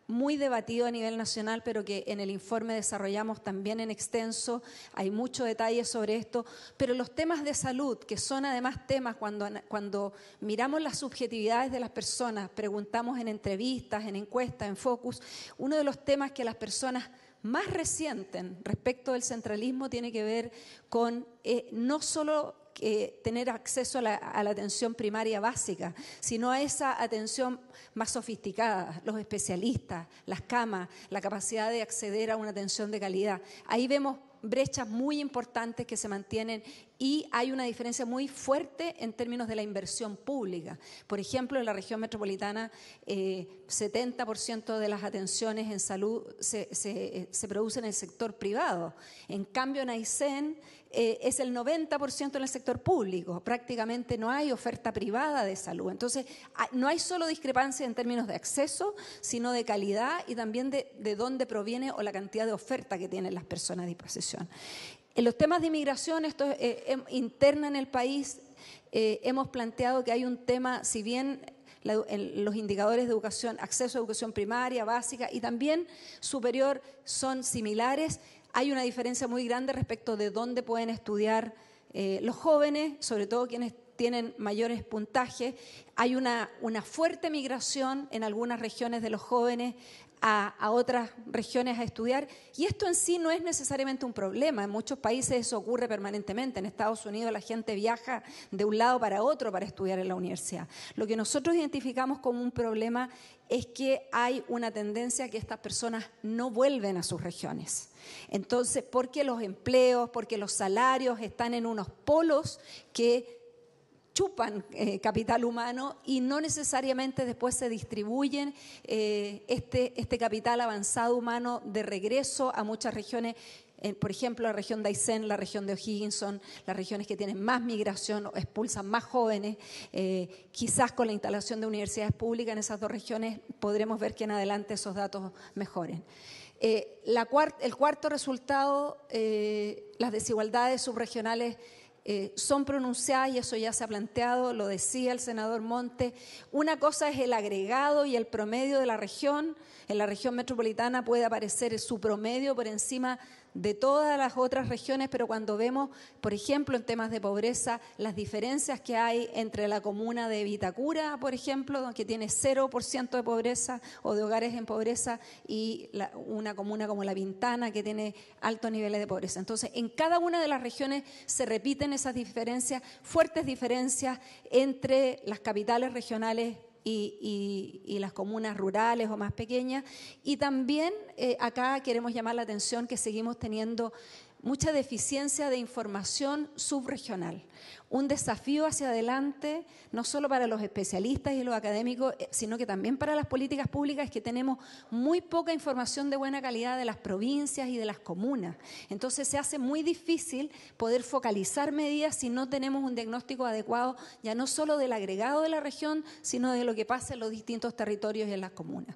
muy debatido a nivel nacional, pero que en el informe desarrollamos también en extenso. Hay mucho detalle sobre esto, pero los temas de salud, que son además temas cuando, cuando miramos las subjetividades de las personas, preguntamos en entrevistas, en encuestas, en focus, uno de los temas que las personas más resienten respecto del centralismo tiene que ver con eh, no solo Eh, tener acceso a la, a la atención primaria básica, sino a esa atención más sofisticada, los especialistas, las camas, la capacidad de acceder a una atención de calidad. Ahí vemos brechas muy importantes que se mantienen y hay una diferencia muy fuerte en términos de la inversión pública. Por ejemplo, en la región metropolitana, eh, setenta por ciento de las atenciones en salud se, se, se producen en el sector privado. En cambio, en Aysén eh, es el noventa por ciento en el sector público. Prácticamente no hay oferta privada de salud. Entonces, no hay solo discrepancia en términos de acceso, sino de calidad y también de, de dónde proviene o la cantidad de oferta que tienen las personas a disposición. En los temas de inmigración, esto es eh, interna en el país, eh, hemos planteado que hay un tema, si bien la, en los indicadores de educación, acceso a educación primaria, básica y también superior son similares, hay una diferencia muy grande respecto de dónde pueden estudiar eh, los jóvenes, sobre todo quienes tienen mayores puntajes. Hay una, una fuerte migración en algunas regiones de los jóvenes a, a otras regiones a estudiar, y esto en sí no es necesariamente un problema. En muchos países eso ocurre permanentemente. En Estados Unidos la gente viaja de un lado para otro para estudiar en la universidad. Lo que nosotros identificamos como un problema es que hay una tendencia a que estas personas no vuelven a sus regiones. Entonces, porque los empleos, porque los salarios están en unos polos que chupan eh, capital humano y no necesariamente después se distribuyen eh, este, este capital avanzado humano de regreso a muchas regiones. Eh, por ejemplo, la región de Aysén, la región de O'Higgins son las regiones que tienen más migración o expulsan más jóvenes. Eh, quizás con la instalación de universidades públicas en esas dos regiones podremos ver que en adelante esos datos mejoren. Eh, la cuart- el cuarto resultado, eh, las desigualdades subregionales Eh, son pronunciadas y eso ya se ha planteado, lo decía el senador Montes. Una cosa es el agregado y el promedio de la región. En la región metropolitana puede aparecer su promedio por encima de todas las otras regiones, pero cuando vemos, por ejemplo, en temas de pobreza, las diferencias que hay entre la comuna de Vitacura, por ejemplo, que tiene cero por ciento de pobreza o de hogares en pobreza, y la, una comuna como La Pintana, que tiene altos niveles de pobreza. Entonces, en cada una de las regiones se repiten esas diferencias, fuertes diferencias entre las capitales regionales Y, y, y las comunas rurales o más pequeñas. Y también eh, acá queremos llamar la atención que seguimos teniendo mucha deficiencia de información subregional. Un desafío hacia adelante, no solo para los especialistas y los académicos, sino que también para las políticas públicas, es que tenemos muy poca información de buena calidad de las provincias y de las comunas. Entonces se hace muy difícil poder focalizar medidas si no tenemos un diagnóstico adecuado, ya no solo del agregado de la región, sino de lo que pasa en los distintos territorios y en las comunas.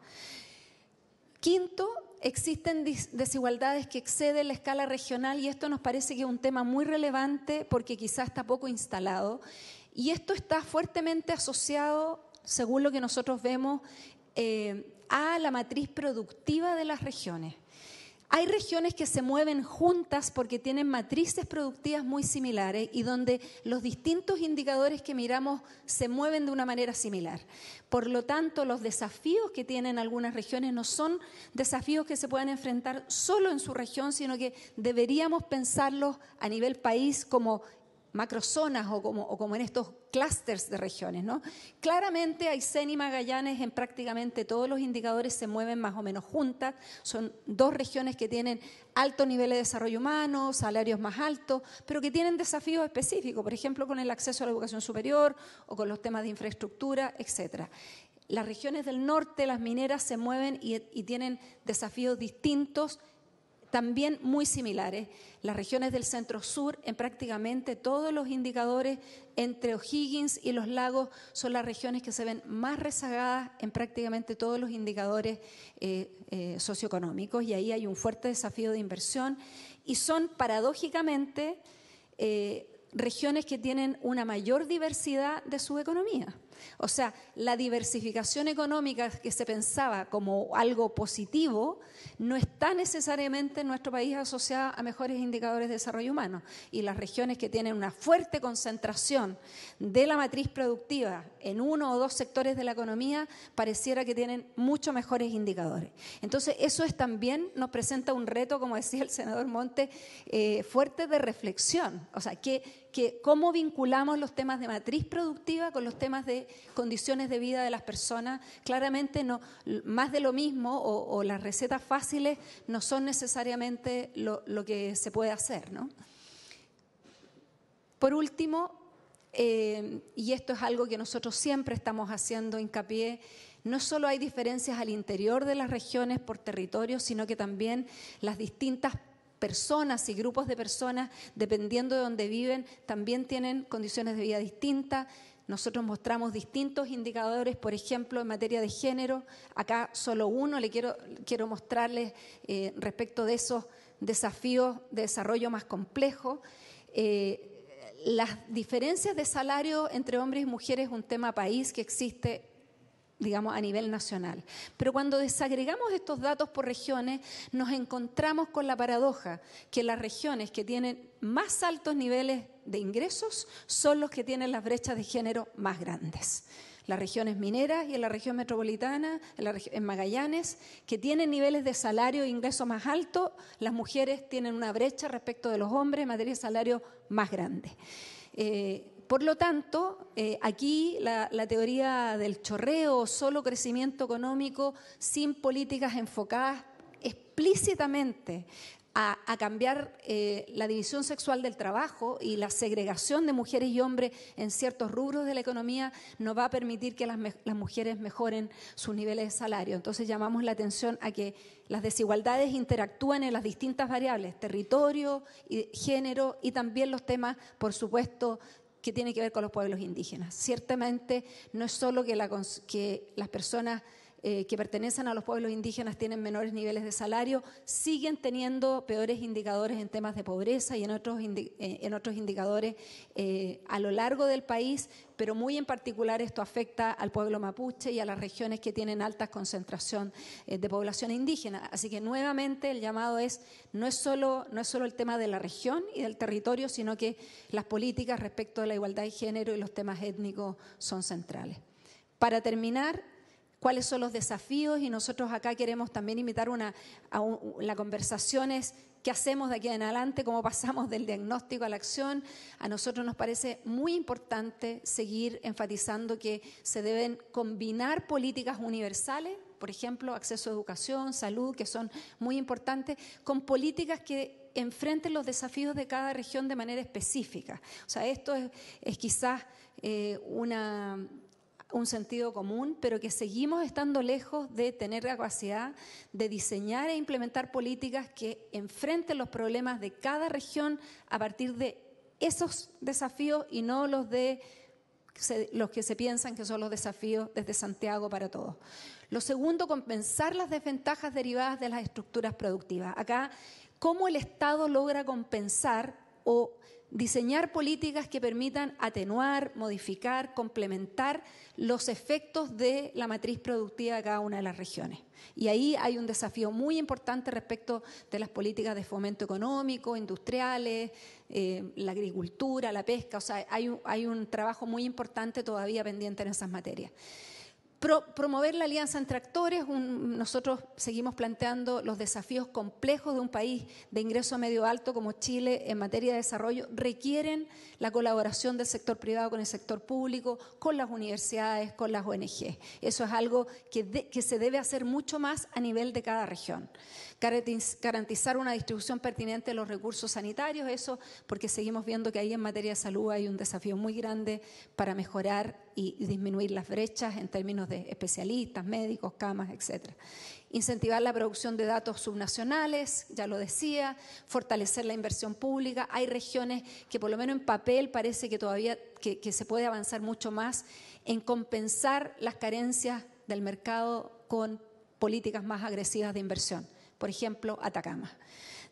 Quinto, existen desigualdades que exceden la escala regional y esto nos parece que es un tema muy relevante porque quizás está poco instalado y esto está fuertemente asociado, según lo que nosotros vemos, eh, a la matriz productiva de las regiones. Hay regiones que se mueven juntas porque tienen matrices productivas muy similares y donde los distintos indicadores que miramos se mueven de una manera similar. Por lo tanto, los desafíos que tienen algunas regiones no son desafíos que se puedan enfrentar solo en su región, sino que deberíamos pensarlos a nivel país como macrozonas o como, o como en estos clústeres de regiones, ¿no? Claramente Aysén y Magallanes en prácticamente todos los indicadores se mueven más o menos juntas, son dos regiones que tienen alto nivel de desarrollo humano, salarios más altos, pero que tienen desafíos específicos, por ejemplo con el acceso a la educación superior o con los temas de infraestructura, etcétera. Las regiones del norte, las mineras, se mueven y, y tienen desafíos distintos, también muy similares. Las regiones del centro-sur, en prácticamente todos los indicadores entre O'Higgins y los lagos, son las regiones que se ven más rezagadas en prácticamente todos los indicadores eh, eh, socioeconómicos, y ahí hay un fuerte desafío de inversión, y son paradójicamente eh, regiones que tienen una mayor diversidad de su economía. O sea, la diversificación económica que se pensaba como algo positivo no está necesariamente en nuestro país asociada a mejores indicadores de desarrollo humano. Y las regiones que tienen una fuerte concentración de la matriz productiva en uno o dos sectores de la economía pareciera que tienen mucho mejores indicadores. Entonces, eso es también nos presenta un reto, como decía el senador Montes, eh, fuerte de reflexión. O sea, que que cómo vinculamos los temas de matriz productiva con los temas de condiciones de vida de las personas. Claramente no, más de lo mismo o, o las recetas fáciles no son necesariamente lo, lo que se puede hacer, ¿no? Por último, eh, y esto es algo que nosotros siempre estamos haciendo hincapié, no solo hay diferencias al interior de las regiones por territorio, sino que también las distintas personas y grupos de personas, dependiendo de donde viven, también tienen condiciones de vida distintas. Nosotros mostramos distintos indicadores, por ejemplo, en materia de género. Acá solo uno, le quiero, quiero mostrarles eh, respecto de esos desafíos de desarrollo más complejos. Eh, las diferencias de salario entre hombres y mujeres es un tema país que existe, digamos, a nivel nacional. Pero cuando desagregamos estos datos por regiones, nos encontramos con la paradoja que las regiones que tienen más altos niveles de ingresos son los que tienen las brechas de género más grandes. Las regiones mineras y en la región metropolitana, en, la, en Magallanes, que tienen niveles de salario e ingreso más altos, las mujeres tienen una brecha respecto de los hombres en materia de salario más grande. Eh, Por lo tanto, eh, aquí la, la teoría del chorreo o solo crecimiento económico sin políticas enfocadas explícitamente a, a cambiar eh, la división sexual del trabajo y la segregación de mujeres y hombres en ciertos rubros de la economía no va a permitir que las, me, las mujeres mejoren sus niveles de salario. Entonces llamamos la atención a que las desigualdades interactúan en las distintas variables, territorio, y género y también los temas, por supuesto, que tiene que ver con los pueblos indígenas. Ciertamente no es solo que, la, que las personas eh, que pertenecen a los pueblos indígenas tienen menores niveles de salario, siguen teniendo peores indicadores en temas de pobreza y en otros, indi en otros indicadores eh, a lo largo del país, pero muy en particular esto afecta al pueblo mapuche y a las regiones que tienen alta concentración eh, de población indígena. Así que nuevamente el llamado es no es solo, no es solo el tema de la región y del territorio, sino que las políticas respecto de la igualdad de género y los temas étnicos son centrales. Para terminar, ¿cuáles son los desafíos? Y nosotros acá queremos también invitar una, a un, la conversación es ¿qué hacemos de aquí en adelante? ¿Cómo pasamos del diagnóstico a la acción? A nosotros nos parece muy importante seguir enfatizando que se deben combinar políticas universales, por ejemplo, acceso a educación, salud, que son muy importantes, con políticas que enfrenten los desafíos de cada región de manera específica. O sea, esto es, es quizás eh, una... un sentido común, pero que seguimos estando lejos de tener la capacidad de diseñar e implementar políticas que enfrenten los problemas de cada región a partir de esos desafíos y no los de los que se piensan que son los desafíos desde Santiago para todos. Lo segundo, compensar las desventajas derivadas de las estructuras productivas. Acá, ¿cómo el Estado logra compensar o diseñar políticas que permitan atenuar, modificar, complementar los efectos de la matriz productiva de cada una de las regiones? Y ahí hay un desafío muy importante respecto de las políticas de fomento económico, industriales, eh, la agricultura, la pesca. O sea, hay un, hay un trabajo muy importante todavía pendiente en esas materias. Pro, promover la alianza entre actores. Un, nosotros seguimos planteando los desafíos complejos de un país de ingreso medio alto como Chile en materia de desarrollo requieren la colaboración del sector privado con el sector público, con las universidades, con las O N G. Eso es algo que, de, que se debe hacer mucho más a nivel de cada región. Garantizar una distribución pertinente de los recursos sanitarios, eso porque seguimos viendo que ahí en materia de salud hay un desafío muy grande para mejorar y disminuir las brechas en términos de especialistas, médicos, camas, etcétera. Incentivar la producción de datos subnacionales, ya lo decía, fortalecer la inversión pública. Hay regiones que por lo menos en papel parece que todavía que, que se puede avanzar mucho más en compensar las carencias del mercado con políticas más agresivas de inversión. Por ejemplo, Atacama.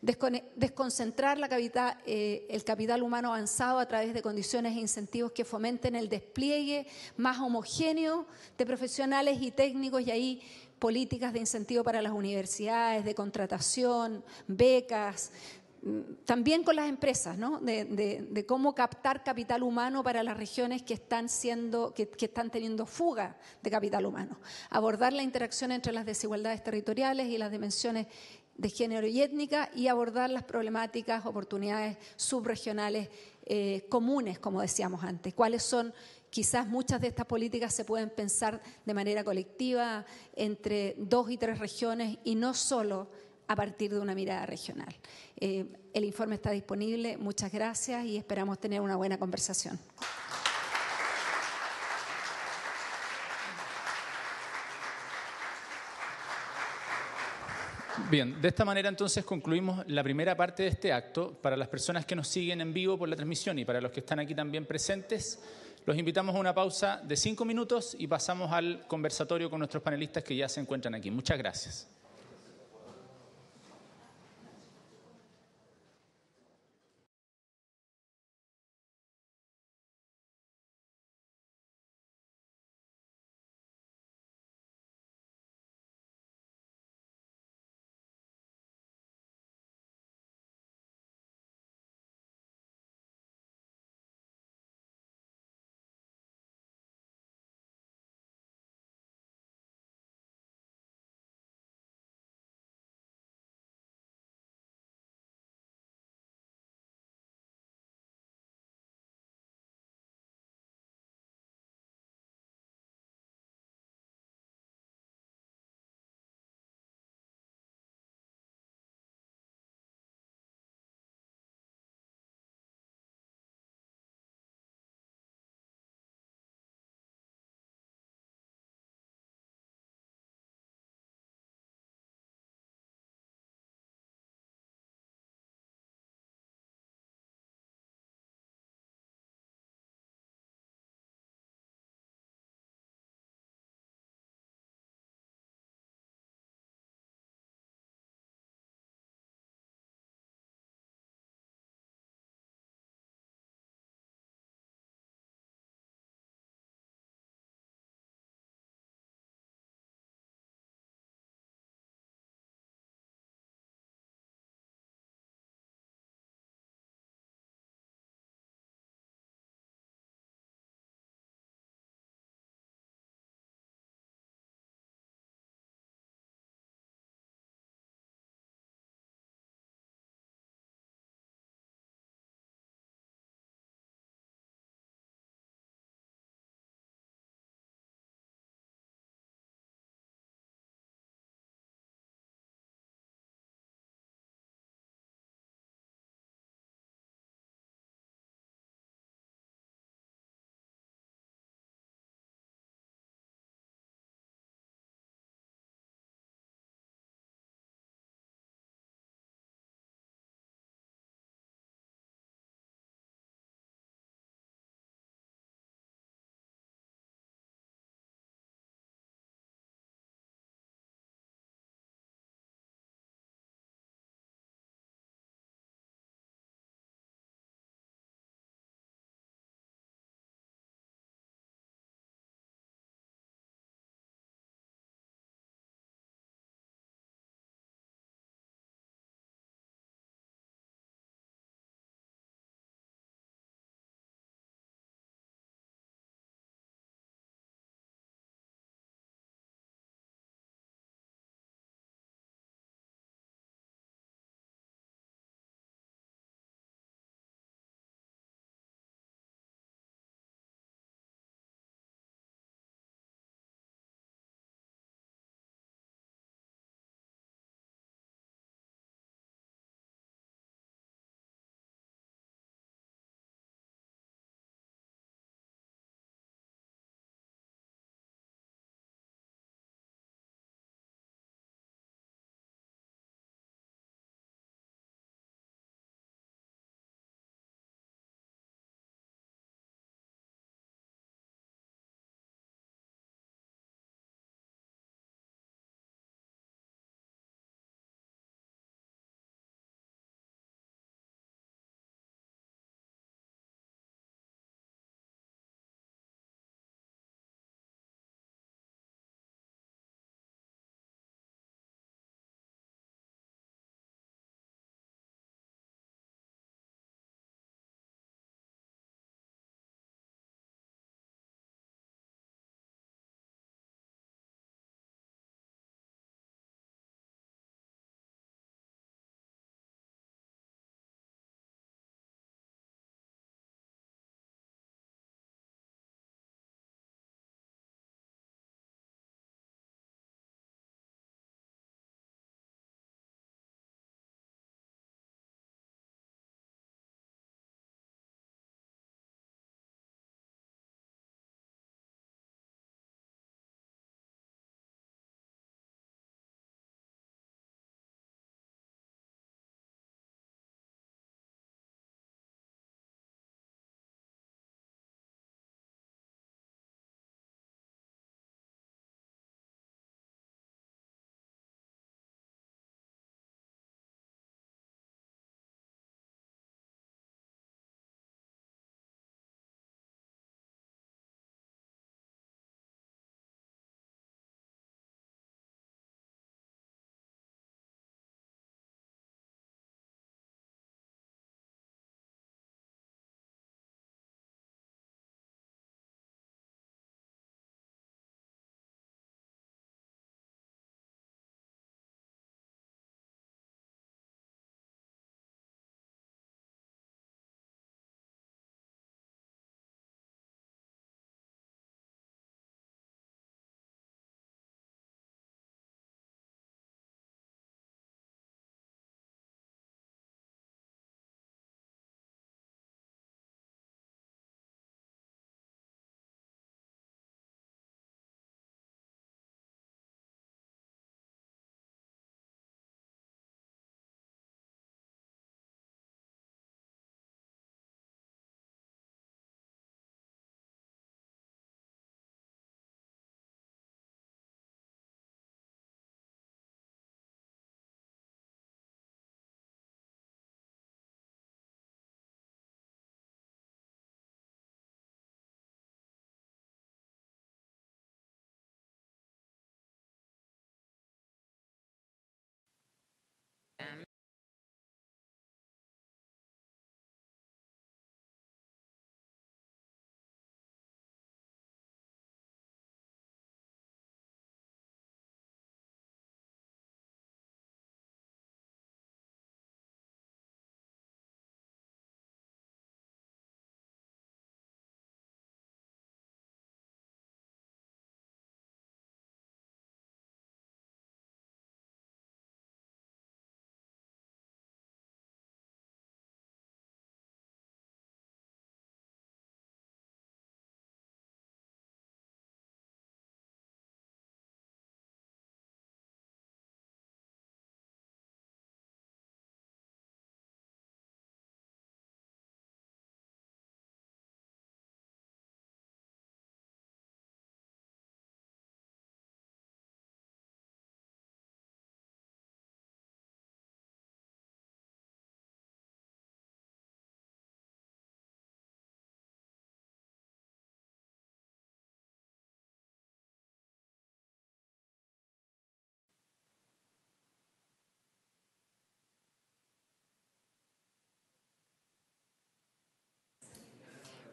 desconcentrar la capital, eh, el capital humano avanzado a través de condiciones e incentivos que fomenten el despliegue más homogéneo de profesionales y técnicos, y ahí políticas de incentivo para las universidades, de contratación, becas, también con las empresas, ¿no? de, de, de cómo captar capital humano para las regiones que están, siendo, que, que están teniendo fuga de capital humano. Abordar la interacción entre las desigualdades territoriales y las dimensiones de género y étnica, y abordar las problemáticas, oportunidades subregionales eh, comunes, como decíamos antes. ¿Cuáles son? Quizás muchas de estas políticas se pueden pensar de manera colectiva entre dos y tres regiones y no solo a partir de una mirada regional. Eh, el informe está disponible. Muchas gracias y esperamos tener una buena conversación. Bien, de esta manera entonces concluimos la primera parte de este acto. Para las personas que nos siguen en vivo por la transmisión y para los que están aquí también presentes, los invitamos a una pausa de cinco minutos y pasamos al conversatorio con nuestros panelistas que ya se encuentran aquí. Muchas gracias.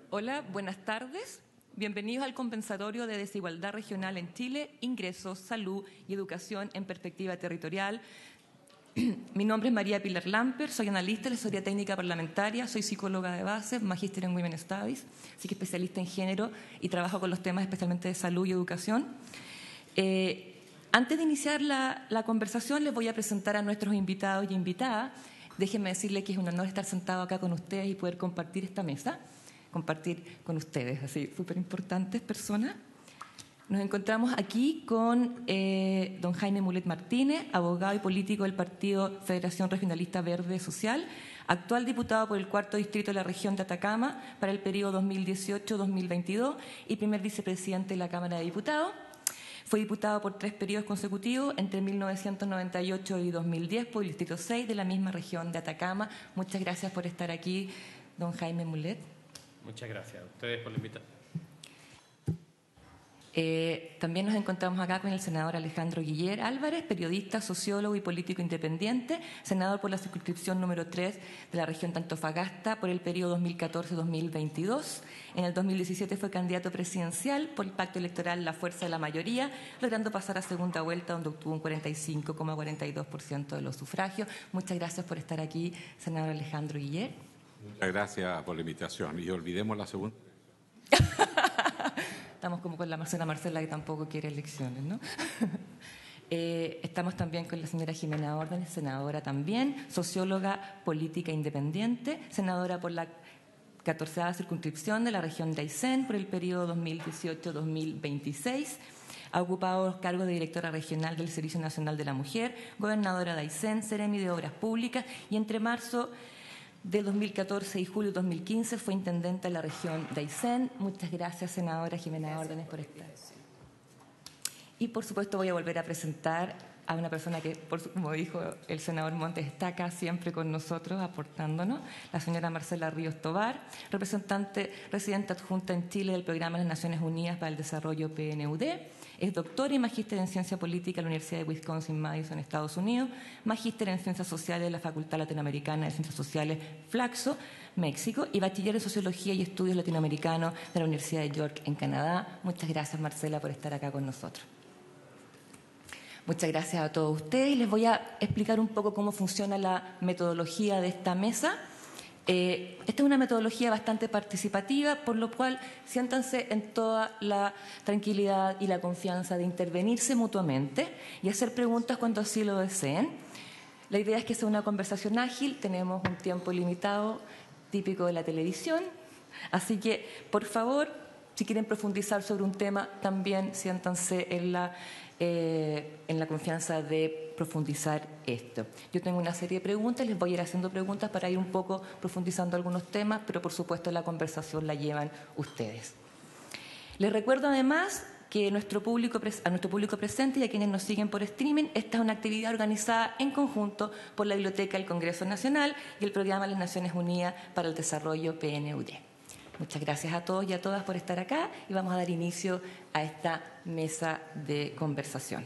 Hola, buenas tardes. Bienvenidos al compensatorio de desigualdad regional en Chile, ingresos, salud y educación en perspectiva territorial. Mi nombre es María Pilar Lamper, soy analista de la Asesoría Técnica Parlamentaria, soy psicóloga de base, magíster en Women Studies, así que especialista en género y trabajo con los temas especialmente de salud y educación. Eh, antes de iniciar la, la conversación, les voy a presentar a nuestros invitados y invitadas. Déjenme decirles que es un honor estar sentado acá con ustedes y poder compartir esta mesa, compartir con ustedes, así, súper importantes personas. Nos encontramos aquí con eh, don Jaime Mulet Martínez, abogado y político del Partido Federación Regionalista Verde Social, actual diputado por el cuarto distrito de la región de Atacama para el periodo dos mil dieciocho a dos mil veintidós y primer vicepresidente de la Cámara de Diputados. Fue diputado por tres periodos consecutivos entre mil novecientos noventa y ocho y dos mil diez por el distrito seis de la misma región de Atacama. Muchas gracias por estar aquí, don Jaime Mulet. Muchas gracias a ustedes por la invitación. Eh, también nos encontramos acá con el senador Alejandro Guiller Álvarez, periodista, sociólogo y político independiente, senador por la circunscripción número tres de la región de Antofagasta por el periodo dos mil catorce a dos mil veintidós. En el dos mil diecisiete fue candidato presidencial por el pacto electoral La Fuerza de la Mayoría, logrando pasar a segunda vuelta, donde obtuvo un cuarenta y cinco coma cuarenta y dos por ciento de los sufragios. Muchas gracias por estar aquí, senador Alejandro Guiller. Muchas gracias por la invitación. Y olvidemos la segunda. Estamos como con la Marcela Marcela, que tampoco quiere elecciones, ¿no? eh, estamos también con la señora Jimena Órdenes, senadora también, socióloga política independiente, senadora por la catorceava circunscripción de la región de Aysén por el periodo dos mil dieciocho a dos mil veintiséis. Ha ocupado los cargos de directora regional del Servicio Nacional de la Mujer, gobernadora de Aysén, seremi de Obras Públicas y entre marzo de dos mil catorce y julio de dos mil quince fue intendente de la región de Aysén. Muchas gracias, senadora Jimena Órdenes, por estar. Y, por supuesto, voy a volver a presentar a una persona que, por su, como dijo el senador Montes, está acá siempre con nosotros, aportándonos, la señora Marcela Ríos Tobar, representante residente adjunta en Chile del Programa de las Naciones Unidas para el Desarrollo P N U D. Es doctora y magíster en Ciencia Política en la Universidad de Wisconsin-Madison, Estados Unidos, magíster en Ciencias Sociales de la Facultad Latinoamericana de Ciencias Sociales, Flaxo, México, y bachiller en Sociología y Estudios Latinoamericanos de la Universidad de York, en Canadá. Muchas gracias, Marcela, por estar acá con nosotros. Muchas gracias a todos ustedes. Les voy a explicar un poco cómo funciona la metodología de esta mesa. Eh, esta es una metodología bastante participativa, por lo cual siéntanse en toda la tranquilidad y la confianza de intervenirse mutuamente y hacer preguntas cuando así lo deseen. La idea es que sea una conversación ágil, tenemos un tiempo limitado típico de la televisión, así que, por favor, si quieren profundizar sobre un tema, también siéntanse en la, eh, en la confianza de profundizar esto. Yo tengo una serie de preguntas, les voy a ir haciendo preguntas para ir un poco profundizando algunos temas, pero por supuesto la conversación la llevan ustedes. Les recuerdo además que nuestro público, a nuestro público presente y a quienes nos siguen por streaming, esta es una actividad organizada en conjunto por la Biblioteca del Congreso Nacional y el Programa de las Naciones Unidas para el Desarrollo P N U D. Muchas gracias a todos y a todas por estar acá y vamos a dar inicio a esta mesa de conversación.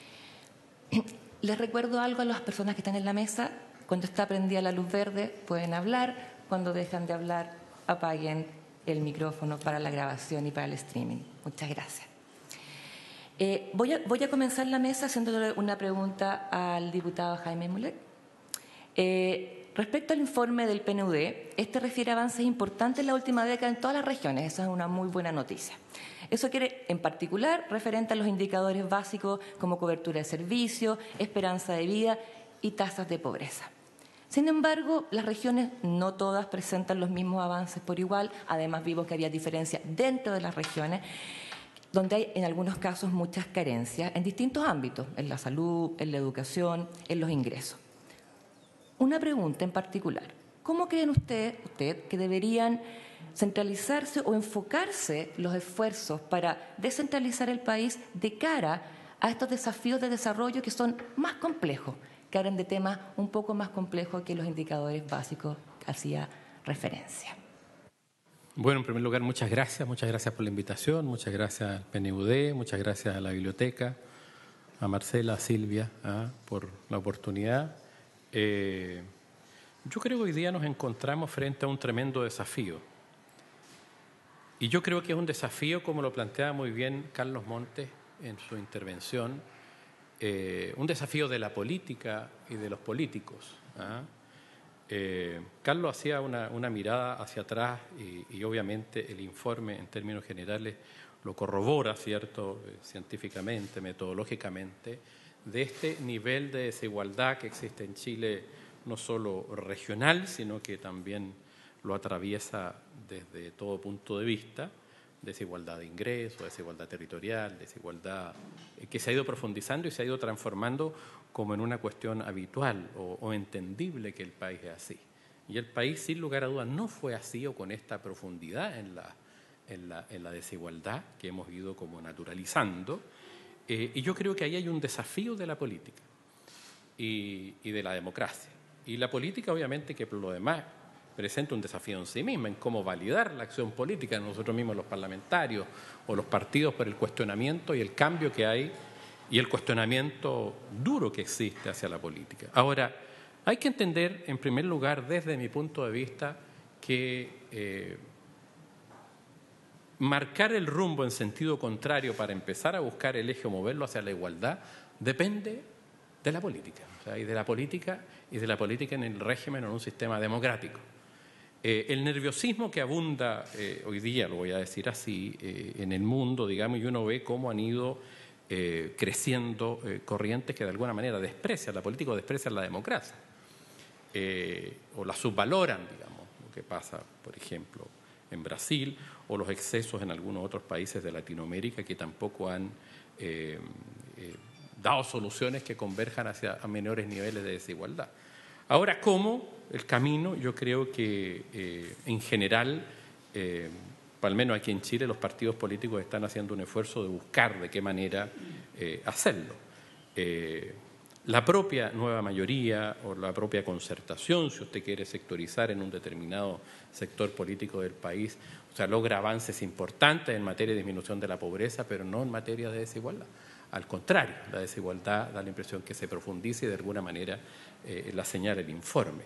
Les recuerdo algo a las personas que están en la mesa. Cuando está prendida la luz verde pueden hablar. Cuando dejan de hablar, apaguen el micrófono para la grabación y para el streaming. Muchas gracias. Eh, voy, a, voy a comenzar la mesa haciéndole una pregunta al diputado Jaime Mulet. Eh, respecto al informe del P N U D, este refiere a avances importantes en la última década en todas las regiones. Esa es una muy buena noticia. Eso quiere, en particular, referente a los indicadores básicos como cobertura de servicios, esperanza de vida y tasas de pobreza. Sin embargo, las regiones no todas presentan los mismos avances por igual. Además, vimos que había diferencias dentro de las regiones, donde hay en algunos casos muchas carencias en distintos ámbitos, en la salud, en la educación, en los ingresos. Una pregunta en particular. ¿Cómo creen ustedes usted, que deberían centralizarse o enfocarse los esfuerzos para descentralizar el país de cara a estos desafíos de desarrollo que son más complejos, que hablan de temas un poco más complejos que los indicadores básicos que hacía referencia? Bueno, en primer lugar, muchas gracias, muchas gracias por la invitación, muchas gracias al P N U D, muchas gracias a la biblioteca, a Marcela, a Silvia, ¿ah? por la oportunidad. Eh, yo creo que hoy día nos encontramos frente a un tremendo desafío. y yo creo que es un desafío, como lo planteaba muy bien Carlos Montes en su intervención, eh, un desafío de la política y de los políticos. ¿ah? Eh, Carlos hacía una, una mirada hacia atrás y, y obviamente el informe en términos generales lo corrobora, ¿cierto?, eh, científicamente, metodológicamente, de este nivel de desigualdad que existe en Chile, no solo regional, sino que también lo atraviesa desde todo punto de vista, desigualdad de ingresos, desigualdad territorial, desigualdad eh, que se ha ido profundizando y se ha ido transformando como en una cuestión habitual o, o entendible que el país es así. Y el país, sin lugar a dudas, no fue así o con esta profundidad en la, en la, en la desigualdad que hemos ido como naturalizando. Eh, y yo creo que ahí hay un desafío de la política y, y de la democracia. Y la política, obviamente, que por lo demás presenta un desafío en sí misma, en cómo validar la acción política de nosotros mismos, los parlamentarios o los partidos, por el cuestionamiento y el cambio que hay y el cuestionamiento duro que existe hacia la política. Ahora, hay que entender, en primer lugar, desde mi punto de vista, que eh, marcar el rumbo en sentido contrario para empezar a buscar el eje o moverlo hacia la igualdad depende de la política, o sea, y de la política y de la política en el régimen o en un sistema democrático. Eh, el nerviosismo que abunda eh, hoy día, lo voy a decir así, eh, en el mundo, digamos, y uno ve cómo han ido eh, creciendo eh, corrientes que de alguna manera desprecian la política o desprecian la democracia, eh, o la subvaloran, digamos, lo que pasa, por ejemplo, en Brasil, o los excesos en algunos otros países de Latinoamérica que tampoco han eh, eh, dado soluciones que converjan hacia a menores niveles de desigualdad. Ahora, ¿cómo? El camino, yo creo que eh, en general, eh, al menos aquí en Chile, los partidos políticos están haciendo un esfuerzo de buscar de qué manera eh, hacerlo. Eh, la propia nueva mayoría o la propia concertación, si usted quiere sectorizar en un determinado sector político del país, o sea, logra avances importantes en materia de disminución de la pobreza, pero no en materia de desigualdad. Al contrario, la desigualdad da la impresión que se profundiza y de alguna manera eh, la señala el informe.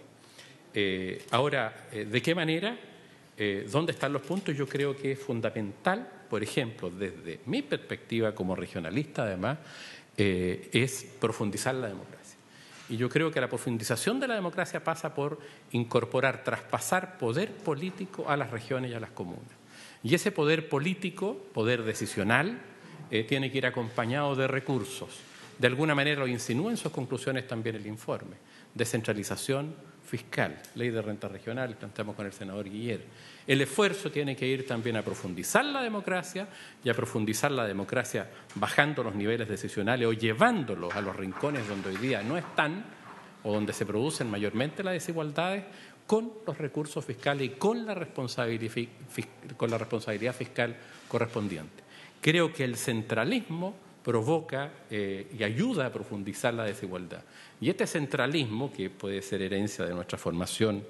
Eh, ahora, eh, ¿de qué manera? Eh, ¿Dónde están los puntos? Yo creo que es fundamental, por ejemplo, desde mi perspectiva como regionalista, además, eh, es profundizar la democracia. Y yo creo que la profundización de la democracia pasa por incorporar, traspasar poder político a las regiones y a las comunas. Y ese poder político, poder decisional, eh, tiene que ir acompañado de recursos. De alguna manera lo insinúa en sus conclusiones también el informe. Descentralización fiscal, ley de renta regional, planteamos con el senador Guiller. El esfuerzo tiene que ir también a profundizar la democracia y a profundizar la democracia bajando los niveles decisionales o llevándolos a los rincones donde hoy día no están o donde se producen mayormente las desigualdades con los recursos fiscales y con la responsabilidad, con la responsabilidad fiscal correspondiente. Creo que el centralismo provoca eh, y ayuda a profundizar la desigualdad. Y este centralismo, que puede ser herencia de nuestra formación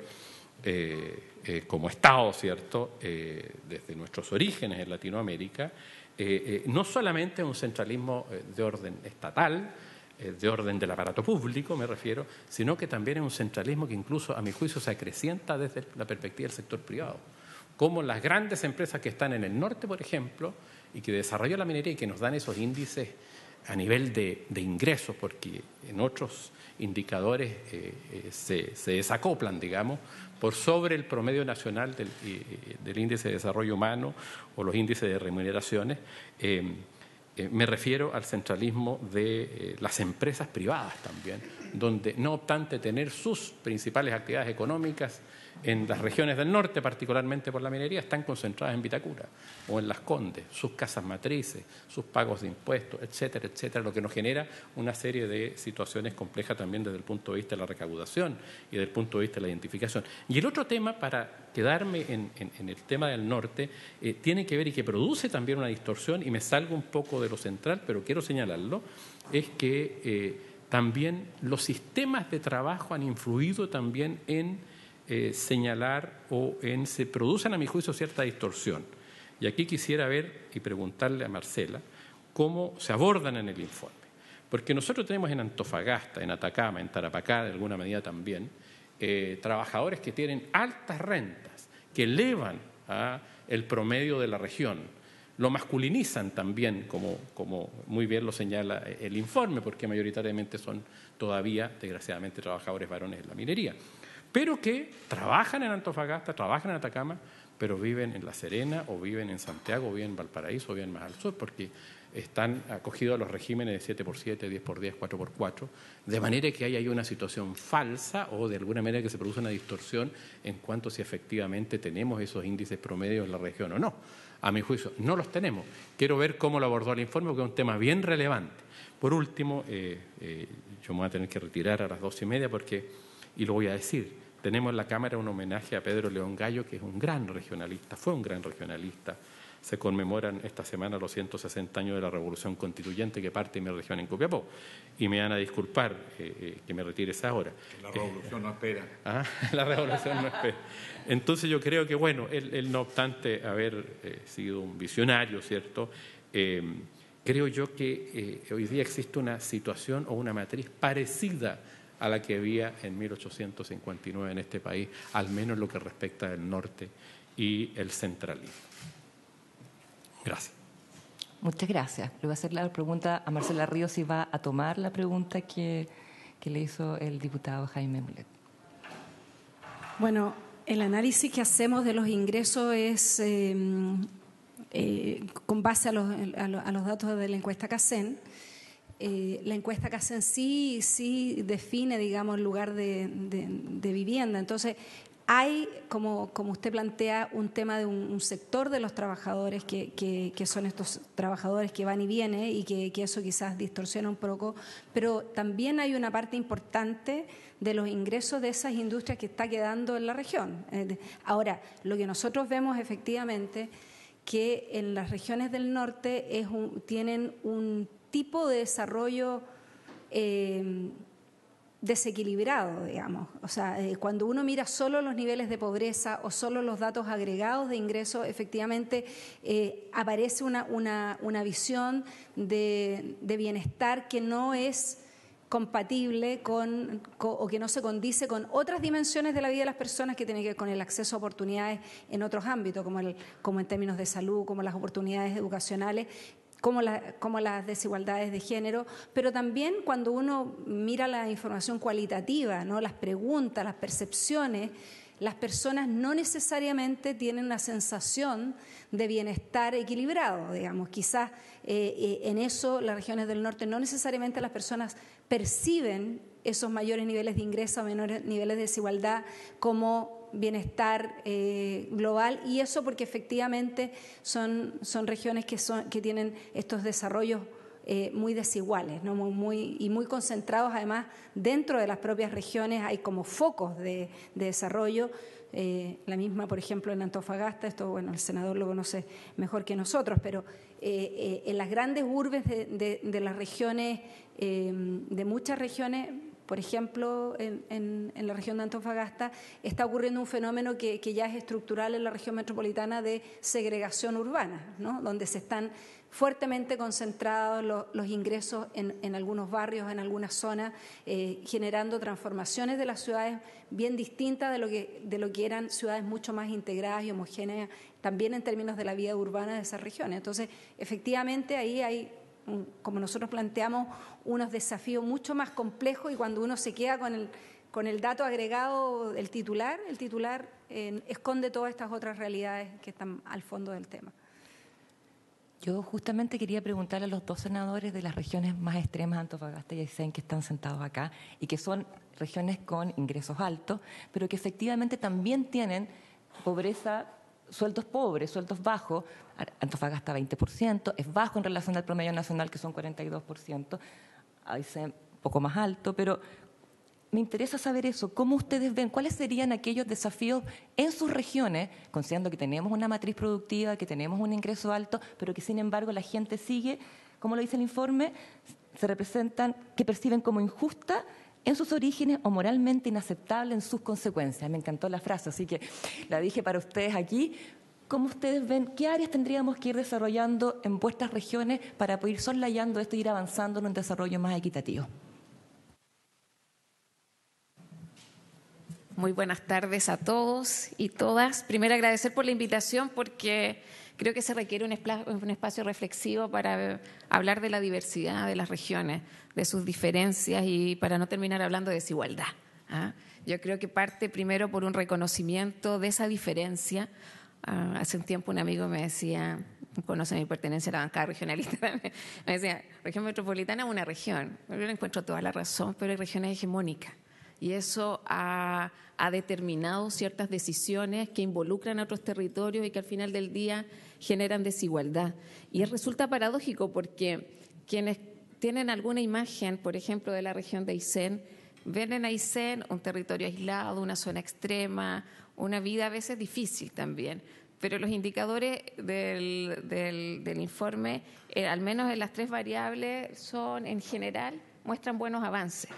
eh, eh, como Estado, ¿cierto?, eh, desde nuestros orígenes en Latinoamérica, eh, eh, no solamente es un centralismo eh, de orden estatal, eh, de orden del aparato público, me refiero, sino que también es un centralismo que incluso, a mi juicio, se acrecienta desde la perspectiva del sector privado. Como las grandes empresas que están en el norte, por ejemplo, y que desarrollan la minería y que nos dan esos índices a nivel de, de ingresos, porque en otros indicadores eh, eh, se, se desacoplan, digamos, por sobre el promedio nacional del, eh, del índice de desarrollo humano o los índices de remuneraciones. Eh, eh, me refiero al centralismo de eh, las empresas privadas también, donde no obstante tener sus principales actividades económicas en las regiones del norte, particularmente por la minería, están concentradas en Vitacura o en Las Condes, sus casas matrices, sus pagos de impuestos, etcétera, etcétera, lo que nos genera una serie de situaciones complejas también desde el punto de vista de la recaudación y desde el punto de vista de la identificación. Y el otro tema, para quedarme en, en, en el tema del norte, eh, tiene que ver y que produce también una distorsión, y me salgo un poco de lo central, pero quiero señalarlo, es que eh, también los sistemas de trabajo han influido también en Eh, señalar o en se producen, a mi juicio, cierta distorsión. Y aquí quisiera ver y preguntarle a Marcela cómo se abordan en el informe. Porque nosotros tenemos en Antofagasta, en Atacama, en Tarapacá, de alguna medida también, eh, trabajadores que tienen altas rentas, que elevan a el promedio de la región. Lo masculinizan también, como, como muy bien lo señala el informe, porque mayoritariamente son todavía, desgraciadamente, trabajadores varones en la minería, pero que trabajan en Antofagasta, trabajan en Atacama, pero viven en La Serena, o viven en Santiago, o viven en Valparaíso, o viven más al sur, porque están acogidos a los regímenes de siete por siete, diez por diez, cuatro por cuatro, de manera que hay ahí una situación falsa o de alguna manera que se produce una distorsión en cuanto a si efectivamente tenemos esos índices promedios en la región o no. A mi juicio, no los tenemos. Quiero ver cómo lo abordó el informe, porque es un tema bien relevante. Por último, eh, eh, yo me voy a tener que retirar a las doce y media porque, y lo voy a decir, tenemos en la Cámara un homenaje a Pedro León Gallo, que es un gran regionalista, fue un gran regionalista. Se conmemoran esta semana los ciento sesenta años de la Revolución Constituyente que parte de mi región en Copiapó. Y me van a disculpar eh, eh, que me retire esa hora. La revolución eh, no espera. Ah, la revolución no espera. Entonces yo creo que, bueno, él, él no obstante haber eh, sido un visionario, ¿cierto?, eh, creo yo que eh, hoy día existe una situación o una matriz parecida a la que había en mil ochocientos cincuenta y nueve en este país, al menos en lo que respecta al norte y el centralismo. Gracias. Muchas gracias. Le voy a hacer la pregunta a Marcela Ríos si va a tomar la pregunta que, que le hizo el diputado Jaime Mulet. Bueno, el análisis que hacemos de los ingresos es eh, eh, con base a los, a los, a los datos de la encuesta CACEN. Eh, la encuesta CACEN sí, sí define, digamos, el lugar de, de, de vivienda. Entonces, hay, como, como usted plantea, un tema de un, un sector de los trabajadores que, que, que son estos trabajadores que van y vienen y que, que eso quizás distorsiona un poco, pero también hay una parte importante de los ingresos de esas industrias que está quedando en la región. Ahora, lo que nosotros vemos efectivamente que en las regiones del norte es un, tienen un tipo de desarrollo eh, desequilibrado, digamos. O sea, eh, cuando uno mira solo los niveles de pobreza o solo los datos agregados de ingresos, efectivamente eh, aparece una, una, una visión de, de bienestar que no es compatible con, con, o que no se condice con otras dimensiones de la vida de las personas que tienen que ver con el acceso a oportunidades en otros ámbitos, como, el, como en términos de salud, como las oportunidades educacionales, Como, la, como las desigualdades de género, pero también cuando uno mira la información cualitativa, ¿no?, las preguntas, las percepciones, las personas no necesariamente tienen una sensación de bienestar equilibrado, digamos. Quizás eh, eh, en eso las regiones del norte no necesariamente las personas perciben esos mayores niveles de ingreso, menores niveles de desigualdad como bienestar eh, global, y eso porque efectivamente son, son regiones que, son, que tienen estos desarrollos eh, muy desiguales, ¿no? muy, muy, y muy concentrados. Además, dentro de las propias regiones hay como focos de, de desarrollo. Eh, la misma, por ejemplo, en Antofagasta, esto, bueno, el senador lo conoce mejor que nosotros, pero eh, eh, en las grandes urbes de, de, de las regiones, eh, de muchas regiones, por ejemplo, en, en, en la región de Antofagasta está ocurriendo un fenómeno que, que ya es estructural en la región metropolitana de segregación urbana, ¿no?, donde se están fuertemente concentrados los, los ingresos en, en algunos barrios, en algunas zonas, eh, generando transformaciones de las ciudades bien distintas de lo, que, de lo que eran ciudades mucho más integradas y homogéneas, también en términos de la vida urbana de esas regiones. Entonces, efectivamente, ahí hay, como nosotros planteamos, unos desafíos mucho más complejos, y cuando uno se queda con el, con el dato agregado del titular, el titular eh, esconde todas estas otras realidades que están al fondo del tema. Yo justamente quería preguntarle a los dos senadores de las regiones más extremas, Antofagasta y Aysén, que están sentados acá, y que son regiones con ingresos altos, pero que efectivamente también tienen pobreza, sueldos pobres, sueldos bajos. Antofagasta veinte por ciento, es bajo en relación al promedio nacional, que son cuarenta y dos por ciento, Aysén un poco más alto, pero me interesa saber eso. ¿Cómo ustedes ven? ¿Cuáles serían aquellos desafíos en sus regiones, considerando que tenemos una matriz productiva, que tenemos un ingreso alto, pero que sin embargo la gente sigue, como lo dice el informe, se representan, que perciben como injusta en sus orígenes o moralmente inaceptable en sus consecuencias? Me encantó la frase, así que la dije para ustedes aquí. ¿Cómo ustedes ven? ¿Qué áreas tendríamos que ir desarrollando en vuestras regiones para poder ir soslayando esto e ir avanzando en un desarrollo más equitativo? Muy buenas tardes a todos y todas. Primero, agradecer por la invitación porque creo que se requiere un, un espacio reflexivo para hablar de la diversidad de las regiones, de sus diferencias y para no terminar hablando de desigualdad. ¿ah? Yo creo que parte primero por un reconocimiento de esa diferencia. Uh, hace un tiempo un amigo me decía, conoce mi pertenencia a la bancada regionalista, me decía, región metropolitana es una región. Yo le encuentro toda la razón, pero hay regiones hegemónicas. Y eso ha, ha determinado ciertas decisiones que involucran a otros territorios y que al final del día generan desigualdad. Y resulta paradójico porque quienes tienen alguna imagen, por ejemplo, de la región de Aysén, ven en Aysén un territorio aislado, una zona extrema, una vida a veces difícil también. Pero los indicadores del, del, del informe, eh, al menos en las tres variables, son en general, muestran buenos avances.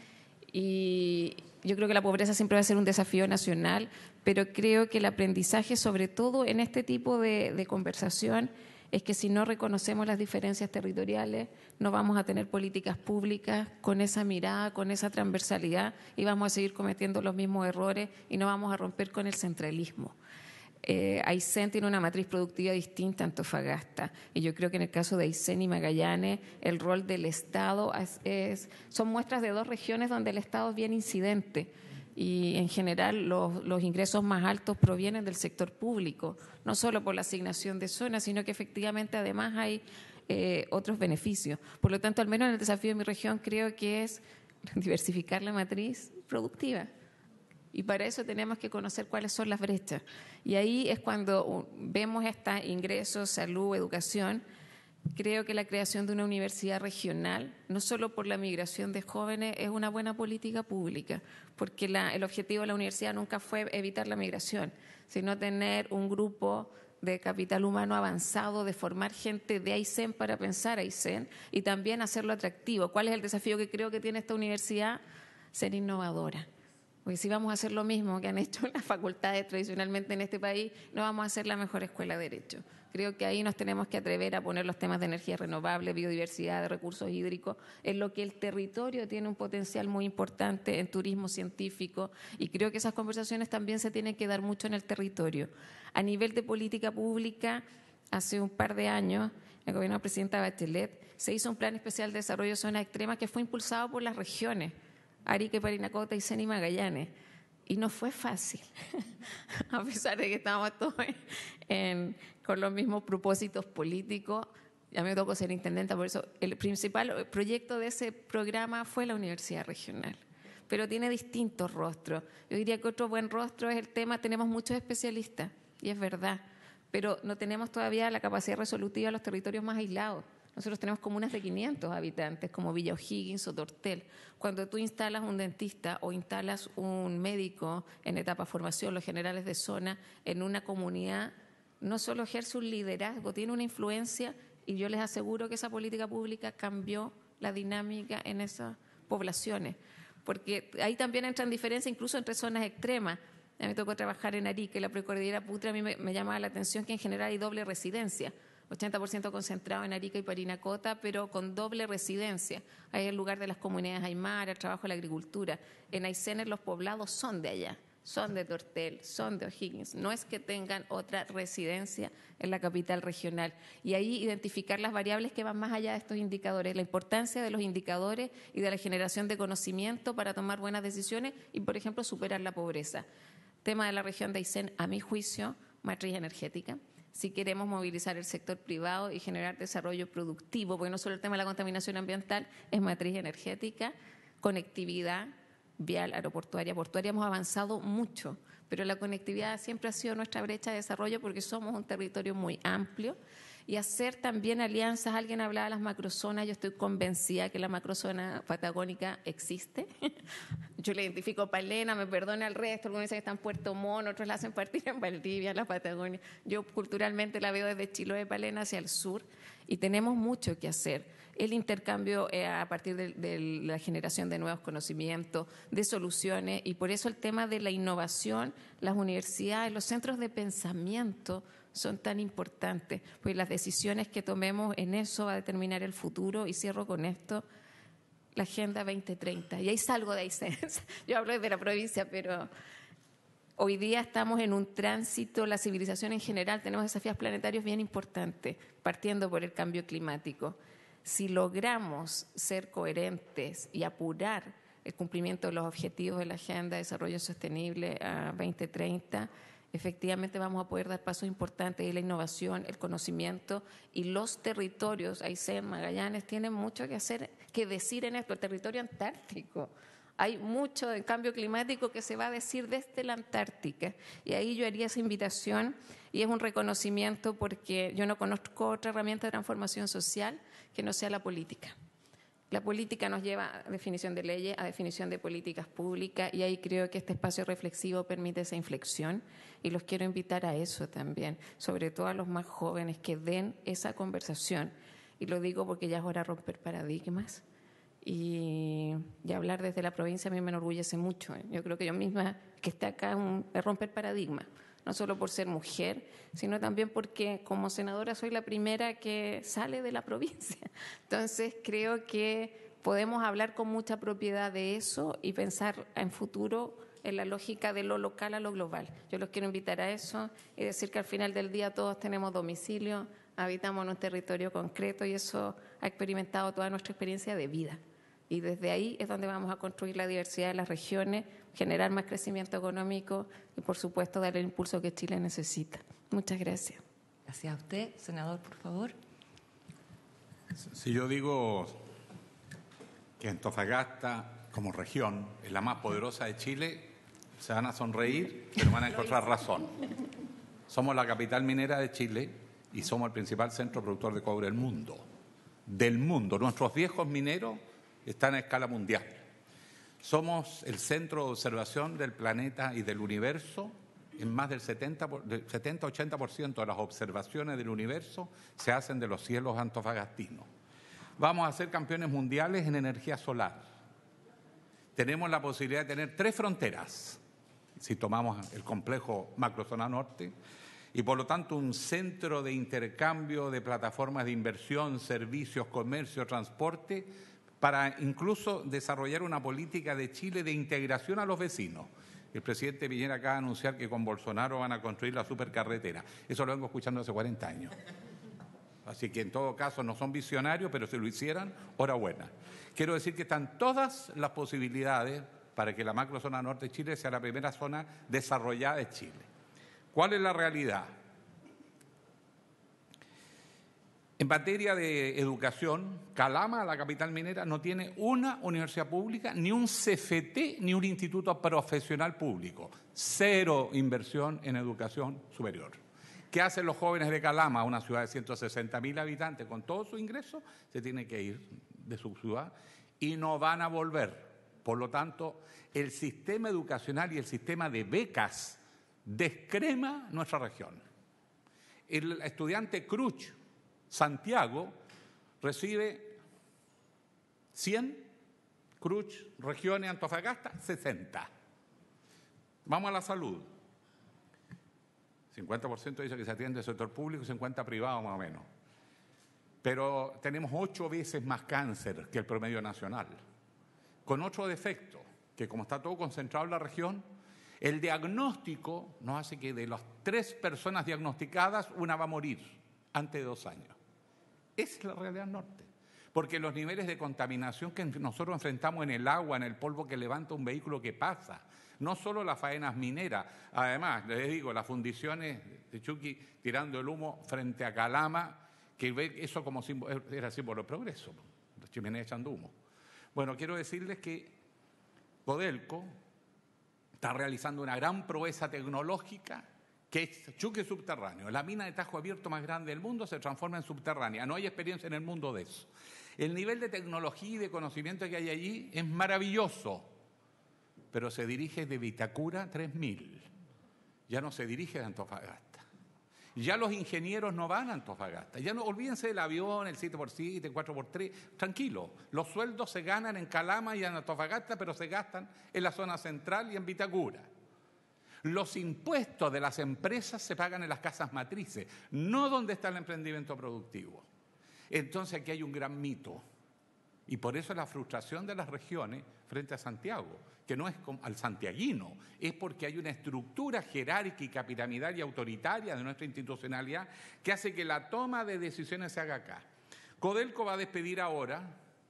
Y yo creo que la pobreza siempre va a ser un desafío nacional, pero creo que el aprendizaje, sobre todo en este tipo de, de conversación, es que si no reconocemos las diferencias territoriales, no vamos a tener políticas públicas con esa mirada, con esa transversalidad, y vamos a seguir cometiendo los mismos errores y no vamos a romper con el centralismo. Eh, Aysén tiene una matriz productiva distinta a Antofagasta y yo creo que en el caso de Aysén y Magallanes el rol del Estado es, es, son muestras de dos regiones donde el Estado es bien incidente y en general los, los ingresos más altos provienen del sector público, no solo por la asignación de zonas, sino que efectivamente además hay eh, otros beneficios. Por lo tanto, al menos en el desafío de mi región creo que es diversificar la matriz productiva. Y para eso tenemos que conocer cuáles son las brechas. Y ahí es cuando vemos estos ingresos, salud, educación. Creo que la creación de una universidad regional, no solo por la migración de jóvenes, es una buena política pública, porque la, el objetivo de la universidad nunca fue evitar la migración, sino tener un grupo de capital humano avanzado, de formar gente de Aysén para pensar Aysén y también hacerlo atractivo. ¿Cuál es el desafío que creo que tiene esta universidad? Ser innovadora. Porque si vamos a hacer lo mismo que han hecho las facultades tradicionalmente en este país, no vamos a hacer la mejor escuela de Derecho. Creo que ahí nos tenemos que atrever a poner los temas de energía renovable, biodiversidad, de recursos hídricos, en lo que el territorio tiene un potencial muy importante en turismo científico y creo que esas conversaciones también se tienen que dar mucho en el territorio. A nivel de política pública, hace un par de años, en el gobierno de la presidenta Bachelet, se hizo un plan especial de desarrollo de zonas extremas que fue impulsado por las regiones, Arica, Parinacota, Aysén y Magallanes. Y no fue fácil, a pesar de que estábamos todos en, con los mismos propósitos políticos. Ya me tocó ser intendenta, por eso el principal proyecto de ese programa fue la Universidad Regional. Pero tiene distintos rostros. Yo diría que otro buen rostro es el tema, tenemos muchos especialistas, y es verdad, pero no tenemos todavía la capacidad resolutiva de los territorios más aislados. Nosotros tenemos comunas de quinientos habitantes, como Villa O'Higgins o Tortel. Cuando tú instalas un dentista o instalas un médico en etapa de formación, los generales de zona, en una comunidad, no solo ejerce un liderazgo, tiene una influencia y yo les aseguro que esa política pública cambió la dinámica en esas poblaciones. Porque ahí también entran diferencias incluso entre zonas extremas. A mí me tocó trabajar en Arica y la precordillera Putre, a mí me, me llamaba la atención que en general hay doble residencia. ochenta por ciento concentrado en Arica y Parinacota, pero con doble residencia. Ahí es el lugar de las comunidades aymara, el trabajo de la agricultura. En Aysén los poblados son de allá, son de Tortel, son de O'Higgins. No es que tengan otra residencia en la capital regional. Y ahí identificar las variables que van más allá de estos indicadores, la importancia de los indicadores y de la generación de conocimiento para tomar buenas decisiones y, por ejemplo, superar la pobreza. Tema de la región de Aysén, a mi juicio, matriz energética. Si queremos movilizar el sector privado y generar desarrollo productivo, porque no solo el tema de la contaminación ambiental, es matriz energética, conectividad vial, aeroportuaria, portuaria, hemos avanzado mucho, pero la conectividad siempre ha sido nuestra brecha de desarrollo porque somos un territorio muy amplio y hacer también alianzas. Alguien hablaba de las macrozonas, yo estoy convencida que la macrozona patagónica existe. Yo le identifico Palena, me perdona el resto, algunos dicen que está en Puerto Montt, otros la hacen partir en Valdivia, la Patagonia. Yo culturalmente la veo desde Chiloé, Palena hacia el sur y tenemos mucho que hacer. El intercambio eh, a partir de, de la generación de nuevos conocimientos, de soluciones y por eso el tema de la innovación, las universidades, los centros de pensamiento son tan importantes, pues las decisiones que tomemos en eso va a determinar el futuro. Y cierro con esto, la Agenda veinte treinta. Y ahí salgo de ahí. Yo hablo de la provincia, pero hoy día estamos en un tránsito, la civilización en general, tenemos desafíos planetarios bien importantes, partiendo por el cambio climático. Si logramos ser coherentes y apurar el cumplimiento de los objetivos de la Agenda de Desarrollo Sostenible a veinte treinta, efectivamente vamos a poder dar pasos importantes y la innovación, el conocimiento y los territorios, Aysén, Magallanes, tienen mucho que hacer, que decir en esto, el territorio antártico. Hay mucho del cambio climático que se va a decir desde la Antártica y ahí yo haría esa invitación y es un reconocimiento porque yo no conozco otra herramienta de transformación social que no sea la política. La política nos lleva a definición de leyes, a definición de políticas públicas y ahí creo que este espacio reflexivo permite esa inflexión y los quiero invitar a eso también, sobre todo a los más jóvenes que den esa conversación y lo digo porque ya es hora de romper paradigmas. Y, y hablar desde la provincia a mí me enorgullece mucho. Yo creo que yo misma que esté acá es, un, es romper paradigma, no solo por ser mujer, sino también porque como senadora soy la primera que sale de la provincia. Entonces creo que podemos hablar con mucha propiedad de eso y pensar en futuro en la lógica de lo local a lo global. Yo los quiero invitar a eso y decir que al final del día todos tenemos domicilio, habitamos en un territorio concreto y eso ha experimentado toda nuestra experiencia de vida. Y desde ahí es donde vamos a construir la diversidad de las regiones, generar más crecimiento económico y, por supuesto, dar el impulso que Chile necesita. Muchas gracias. Gracias a usted. Senador, por favor. Si yo digo que Antofagasta, como región, es la más poderosa de Chile, se van a sonreír, pero van a encontrar razón. Somos la capital minera de Chile y somos el principal centro productor de cobre del mundo. Del mundo. Nuestros viejos mineros están a escala mundial. Somos el centro de observación del planeta y del universo. En más del setenta a ochenta por ciento de las observaciones del universo se hacen de los cielos antofagastinos. Vamos a ser campeones mundiales en energía solar. Tenemos la posibilidad de tener tres fronteras, si tomamos el complejo macrozona norte, y por lo tanto un centro de intercambio de plataformas de inversión, servicios, comercio, transporte, para incluso desarrollar una política de Chile de integración a los vecinos. El presidente Piñera acaba de anunciar que con Bolsonaro van a construir la supercarretera. Eso lo vengo escuchando hace cuarenta años. Así que en todo caso no son visionarios, pero si lo hicieran, enhorabuena. Quiero decir que están todas las posibilidades para que la macrozona norte de Chile sea la primera zona desarrollada de Chile. ¿Cuál es la realidad? En materia de educación, Calama, la capital minera, no tiene una universidad pública, ni un C F T, ni un instituto profesional público. Cero inversión en educación superior. ¿Qué hacen los jóvenes de Calama, una ciudad de ciento sesenta mil habitantes, con todo su ingreso? Se tienen que ir de su ciudad y no van a volver. Por lo tanto, el sistema educacional y el sistema de becas descrema nuestra región. El estudiante Cruch, Santiago, recibe cien, Cruch, regiones, Antofagasta, sesenta. Vamos a la salud. cincuenta por ciento dice que se atiende el sector público y cincuenta por ciento privado más o menos. Pero tenemos ocho veces más cáncer que el promedio nacional. Con otro defecto, que como está todo concentrado en la región, el diagnóstico nos hace que de las tres personas diagnosticadas, una va a morir antes de dos años. Esa es la realidad norte. Porque los niveles de contaminación que nosotros enfrentamos en el agua, en el polvo que levanta un vehículo que pasa, no solo las faenas mineras, además, les digo, las fundiciones de Chuqui tirando el humo frente a Calama, que ve eso como símbolo, era símbolo de progreso, las chimeneas echando humo. Bueno, quiero decirles que Codelco está realizando una gran proeza tecnológica que es Chuqui subterráneo. La mina de Tajo Abierto más grande del mundo se transforma en subterránea. No hay experiencia en el mundo de eso. El nivel de tecnología y de conocimiento que hay allí es maravilloso, pero se dirige de Vitacura tres mil. Ya no se dirige de Antofagasta. Ya los ingenieros no van a Antofagasta. Ya no, olvídense del avión, el siete por siete, el cuatro por tres. Tranquilo, los sueldos se ganan en Calama y en Antofagasta, pero se gastan en la zona central y en Vitacura. Los impuestos de las empresas se pagan en las casas matrices, no donde está el emprendimiento productivo. Entonces aquí hay un gran mito. Y por eso la frustración de las regiones frente a Santiago, que no es como al santiaguino, es porque hay una estructura jerárquica, piramidal y autoritaria de nuestra institucionalidad que hace que la toma de decisiones se haga acá. Codelco va a despedir ahora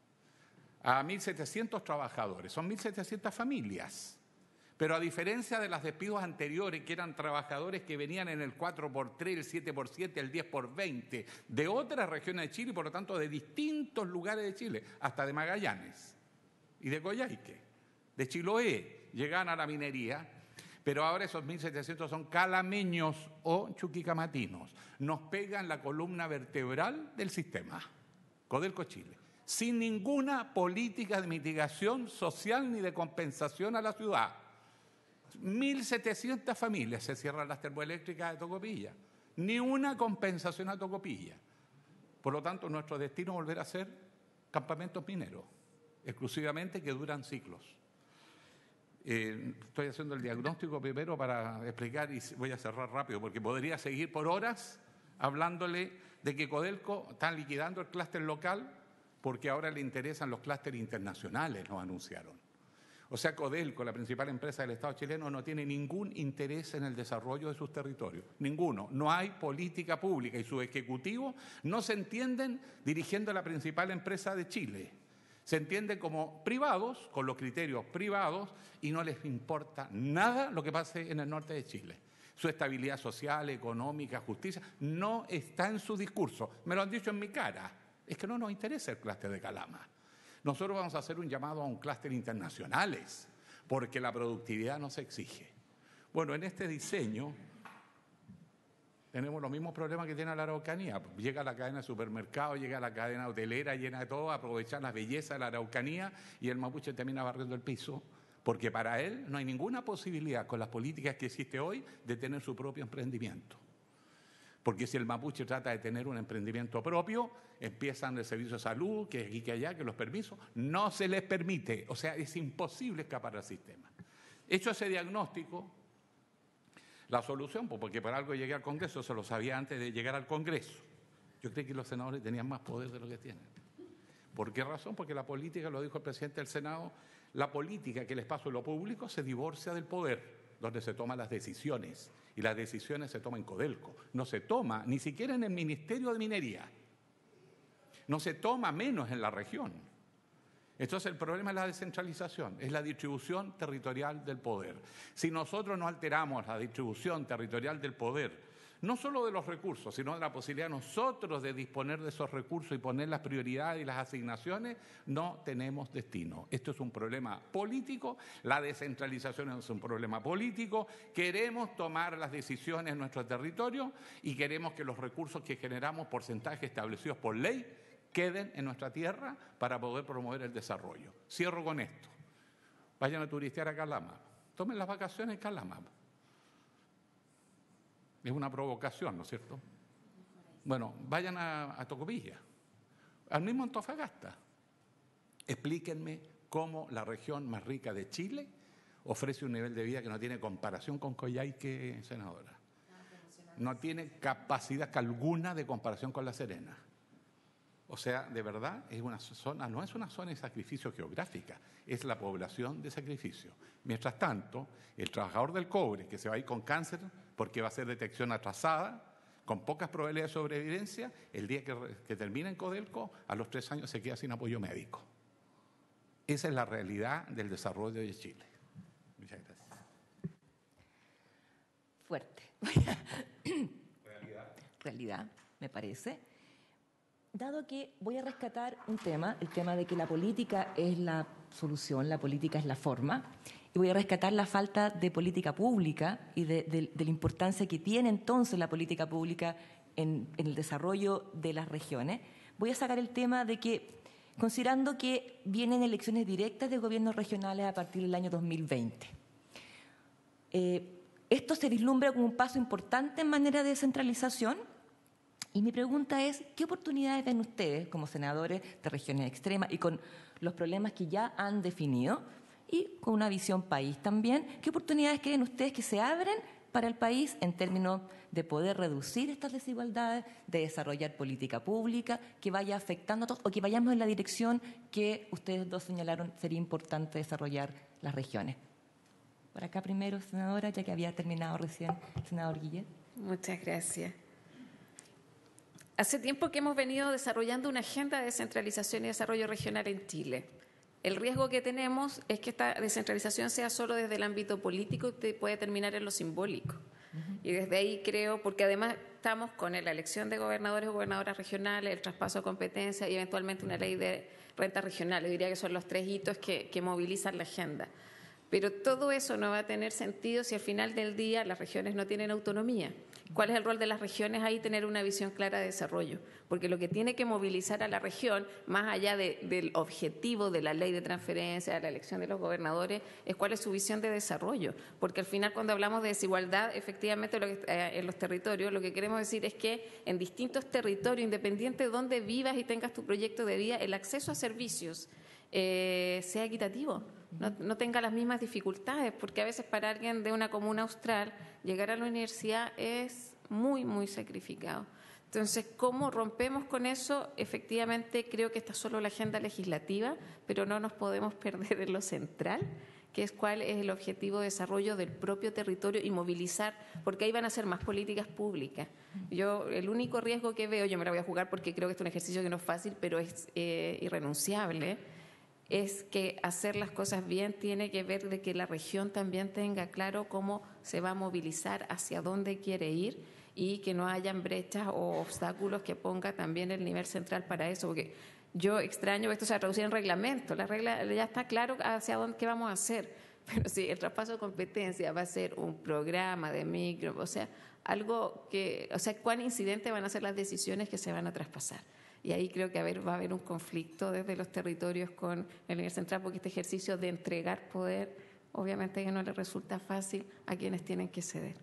a mil setecientos trabajadores, son mil setecientas familias. Pero a diferencia de los despidos anteriores, que eran trabajadores que venían en el cuatro por tres, el siete por siete, el diez por veinte, de otras regiones de Chile y por lo tanto de distintos lugares de Chile, hasta de Magallanes y de Coyhaique, de Chiloé, llegaban a la minería, pero ahora esos mil setecientos son calameños o chuquicamatinos. Nos pegan la columna vertebral del sistema, Codelco Chile, sin ninguna política de mitigación social ni de compensación a la ciudad. mil setecientas familias se cierran las termoeléctricas de Tocopilla. Ni una compensación a Tocopilla. Por lo tanto, nuestro destino es volver a ser campamentos mineros, exclusivamente que duran ciclos. Eh, estoy haciendo el diagnóstico primero para explicar y voy a cerrar rápido porque podría seguir por horas hablándole de que Codelco está liquidando el clúster local porque ahora le interesan los clústeres internacionales, nos anunciaron. O sea, Codelco, la principal empresa del Estado chileno, no tiene ningún interés en el desarrollo de sus territorios. Ninguno. No hay política pública y sus ejecutivos no se entienden dirigiendo la principal empresa de Chile. Se entienden como privados, con los criterios privados, y no les importa nada lo que pase en el norte de Chile. Su estabilidad social, económica, justicia, no está en su discurso. Me lo han dicho en mi cara. Es que no nos interesa el clúster de Calama. Nosotros vamos a hacer un llamado a un clúster internacionales, porque la productividad nos exige. Bueno, en este diseño tenemos los mismos problemas que tiene la Araucanía. Llega la cadena de supermercados, llega la cadena hotelera, llena de todo, aprovechar la belleza de la Araucanía y el mapuche termina barriendo el piso, porque para él no hay ninguna posibilidad con las políticas que existe hoy de tener su propio emprendimiento. Porque si el mapuche trata de tener un emprendimiento propio, empiezan el servicio de salud, que aquí, que allá, que los permisos, no se les permite. O sea, es imposible escapar al sistema. Hecho ese diagnóstico, la solución, pues porque por algo llegué al Congreso, se lo sabía antes de llegar al Congreso. Yo creí que los senadores tenían más poder de lo que tienen. ¿Por qué razón? Porque la política, lo dijo el presidente del Senado, la política, que el espacio de lo público, se divorcia del poder, donde se toman las decisiones. Y las decisiones se toman en Codelco. No se toma ni siquiera en el Ministerio de Minería. No se toma menos en la región. Entonces el problema es la descentralización, es la distribución territorial del poder. Si nosotros no alteramos la distribución territorial del poder, no solo de los recursos, sino de la posibilidad nosotros de disponer de esos recursos y poner las prioridades y las asignaciones, no tenemos destino. Esto es un problema político, la descentralización es un problema político, queremos tomar las decisiones en nuestro territorio y queremos que los recursos que generamos, porcentajes establecidos por ley, queden en nuestra tierra para poder promover el desarrollo. Cierro con esto. Vayan a turistear a Calama. Tomen las vacaciones en Calama. Es una provocación, ¿no es cierto? Bueno, vayan a, a Tocopilla, al mismo Antofagasta. Explíquenme cómo la región más rica de Chile ofrece un nivel de vida que no tiene comparación con Coyhaique, senadora. No tiene capacidad alguna de comparación con La Serena. O sea, de verdad, es una zona, no es una zona de sacrificio geográfica, es la población de sacrificio. Mientras tanto, el trabajador del cobre, que se va a ir con cáncer porque va a ser detección atrasada, con pocas probabilidades de sobrevivencia, el día que, que termina en Codelco, a los tres años se queda sin apoyo médico. Esa es la realidad del desarrollo de Chile. Muchas gracias. Fuerte. Realidad. Realidad, me parece. Dado que voy a rescatar un tema, el tema de que la política es la solución, la política es la forma, y voy a rescatar la falta de política pública y de, de, de la importancia que tiene entonces la política pública en, en el desarrollo de las regiones, voy a sacar el tema de que, considerando que vienen elecciones directas de gobiernos regionales a partir del año dos mil veinte, eh, esto se vislumbra como un paso importante en manera de descentralización. Y mi pregunta es, ¿qué oportunidades ven ustedes como senadores de regiones extremas y con los problemas que ya han definido y con una visión país también? ¿Qué oportunidades creen ustedes que se abren para el país en términos de poder reducir estas desigualdades, de desarrollar política pública que vaya afectando a todos o que vayamos en la dirección que ustedes dos señalaron sería importante desarrollar las regiones. Por acá primero, senadora, ya que había terminado recién el senador Guillet. Muchas gracias. Hace tiempo que hemos venido desarrollando una agenda de descentralización y desarrollo regional en Chile. El riesgo que tenemos es que esta descentralización sea solo desde el ámbito político y puede terminar en lo simbólico. Uh-huh. Y desde ahí creo, porque además estamos con la elección de gobernadores o gobernadoras regionales, el traspaso de competencias y eventualmente una ley de renta regional. Yo diría que son los tres hitos que, que movilizan la agenda. Pero todo eso no va a tener sentido si al final del día las regiones no tienen autonomía. ¿Cuál es el rol de las regiones ahí? Tener una visión clara de desarrollo, porque lo que tiene que movilizar a la región, más allá de, del objetivo de la ley de transferencia, de la elección de los gobernadores, es cuál es su visión de desarrollo, porque al final cuando hablamos de desigualdad, efectivamente lo que, eh, en los territorios, lo que queremos decir es que en distintos territorios, independiente de dónde vivas y tengas tu proyecto de vida, el acceso a servicios eh, sea equitativo. No, no tenga las mismas dificultades, porque a veces para alguien de una comuna austral llegar a la universidad es muy, muy sacrificado. Entonces, ¿cómo rompemos con eso? Efectivamente, creo que está solo la agenda legislativa, pero no nos podemos perder en lo central, que es cuál es el objetivo de desarrollo del propio territorio y movilizar, porque ahí van a ser más políticas públicas. Yo, el único riesgo que veo, yo me la voy a jugar porque creo que este es un ejercicio que no es fácil, pero es eh, irrenunciable, es que hacer las cosas bien tiene que ver de que la región también tenga claro cómo se va a movilizar, hacia dónde quiere ir y que no hayan brechas o obstáculos que ponga también el nivel central para eso, porque yo extraño que esto se va a traducir en reglamento, la regla ya está claro hacia dónde qué vamos a hacer, pero si el traspaso de competencia va a ser un programa de micro, o sea, algo que, o sea, cuán incidentes van a ser las decisiones que se van a traspasar. Y ahí creo que a ver, va a haber un conflicto desde los territorios con el nivel central, porque este ejercicio de entregar poder, obviamente que no le resulta fácil a quienes tienen que ceder.